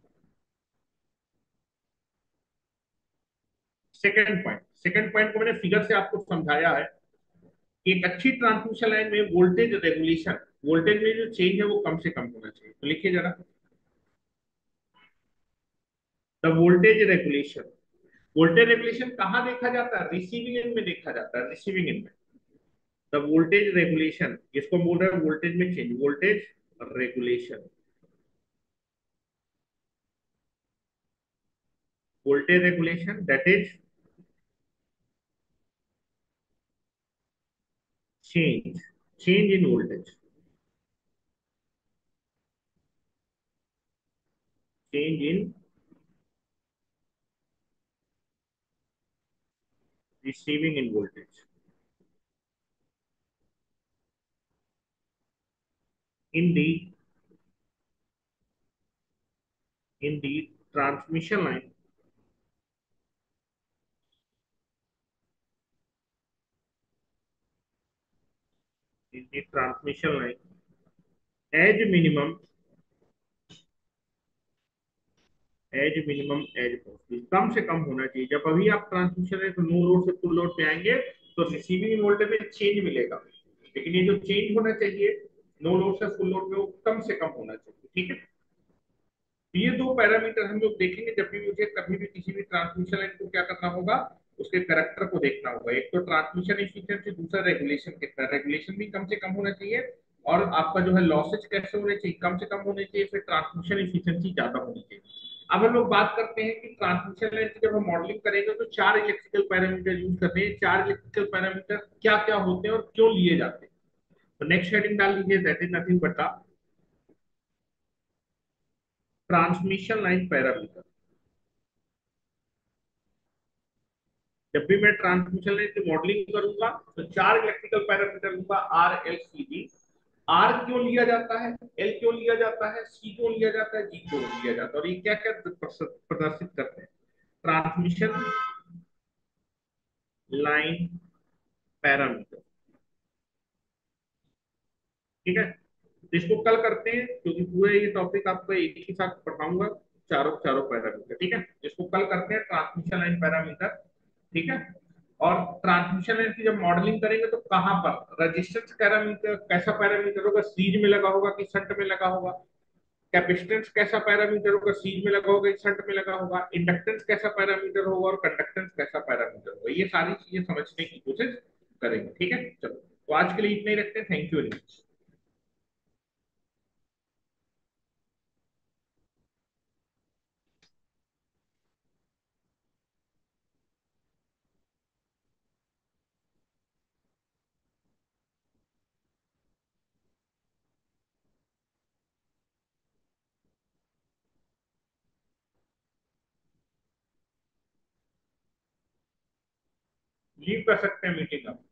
second point. Second point को मैंने फिगर से आपको समझाया है कि एक अच्छी ट्रांसमिशन लाइन में वोल्टेज रेगुलेशन, वोल्टेज में जो चेंज है वो कम से कम होना चाहिए। तो लिखिए जरा, the voltage regulation. Voltage regulation कहाँ देखा जाता है, रिसीविंग एंड में देखा जाता है, रिसीविंग एंड में। द वोल्टेज रेगुलेशन, इसको बोल रहे हैं वोल्टेज में change, voltage regulation, voltage regulation that is change, change in voltage, change in receiving end voltage in the in the transmission line, in the transmission line as minimum, as minimum as possible, कम से कम होना चाहिए। जब अभी आप transmission है तो नो लोड से फुल लोड पे आएंगे तो रिसीविंग वोल्टेज में चेंज मिलेगा, लेकिन ये जो चेंज होना चाहिए नो लोड से फुल लोड में वो कम से कम होना चाहिए। ठीक है, तो ये दो पैरामीटर हम लोग देखेंगे जब भी मुझे कभी भी किसी भी ट्रांसमिशन लाइन को क्या करना होगा, उसके करेक्टर को देखना होगा। एक तो ट्रांसमिशन एफिशिएंसी, दूसरा रेगुलेशन कितना, रेगुलेशन भी कम से कम होना चाहिए और आपका जो है लॉसेज कैसे होने चाहिए, कम से कम होने चाहिए, फिर ट्रांसमिशन एफिशिएंसी ज्यादा होनी चाहिए। अब हम लोग बात करते हैं कि ट्रांसमिशन लाइन की जब हम मॉडलिंग करेंगे तो चार इलेक्ट्रिकल पैरामीटर यूज करते हैं। चार इलेक्ट्रिकल पैरामीटर क्या क्या होते हैं और क्यों लिए जाते हैं, तो नेक्स्ट हेडिंग डाल लीजिए, that is nothing but transmission line parameter. जब भी मैं ट्रांसमिशन लाइन की मॉडलिंग करूंगा तो चार इलेक्ट्रिकल पैरामीटर लूंगा, R L C B. R क्यों लिया जाता है, एल क्यों लिया जाता है, सी क्यों लिया जाता है, जी क्यों लिया जाता है, और ये क्या क्या प्रदर्शित करते हैं, ट्रांसमिशन लाइन पैरामीटर। ठीक है, तो इसको कल करते हैं क्योंकि पूरे ये टॉपिक आपको एक ही साथ पढ़ाऊंगा, चारों चारों पैरामीटर। ठीक है, इसको कल करते हैं ट्रांसमिशन लाइन पैरामीटर। ठीक है, और ट्रांसमिशन लाइन की जब मॉडलिंग करेंगे तो कहाँ पर रेजिस्टेंस पैरामीटर, कैसा पैरामीटर होगा, सीरीज में लगा होगा कि शंट में लगा होगा, कैपेसिटेंस कैसा पैरामीटर होगा, सीरीज में लगा होगा कि शंट में लगा होगा, इंडक्टेंस कैसा पैरामीटर होगा और कंडक्टेंस कैसा पैरामीटर होगा, ये सारी चीजें समझने की कोशिश करेंगे। ठीक है, चलो तो आज के लिए इतना ही रखते हैं, thank you very much. Leave कर सकते हैं मीटिंग आप।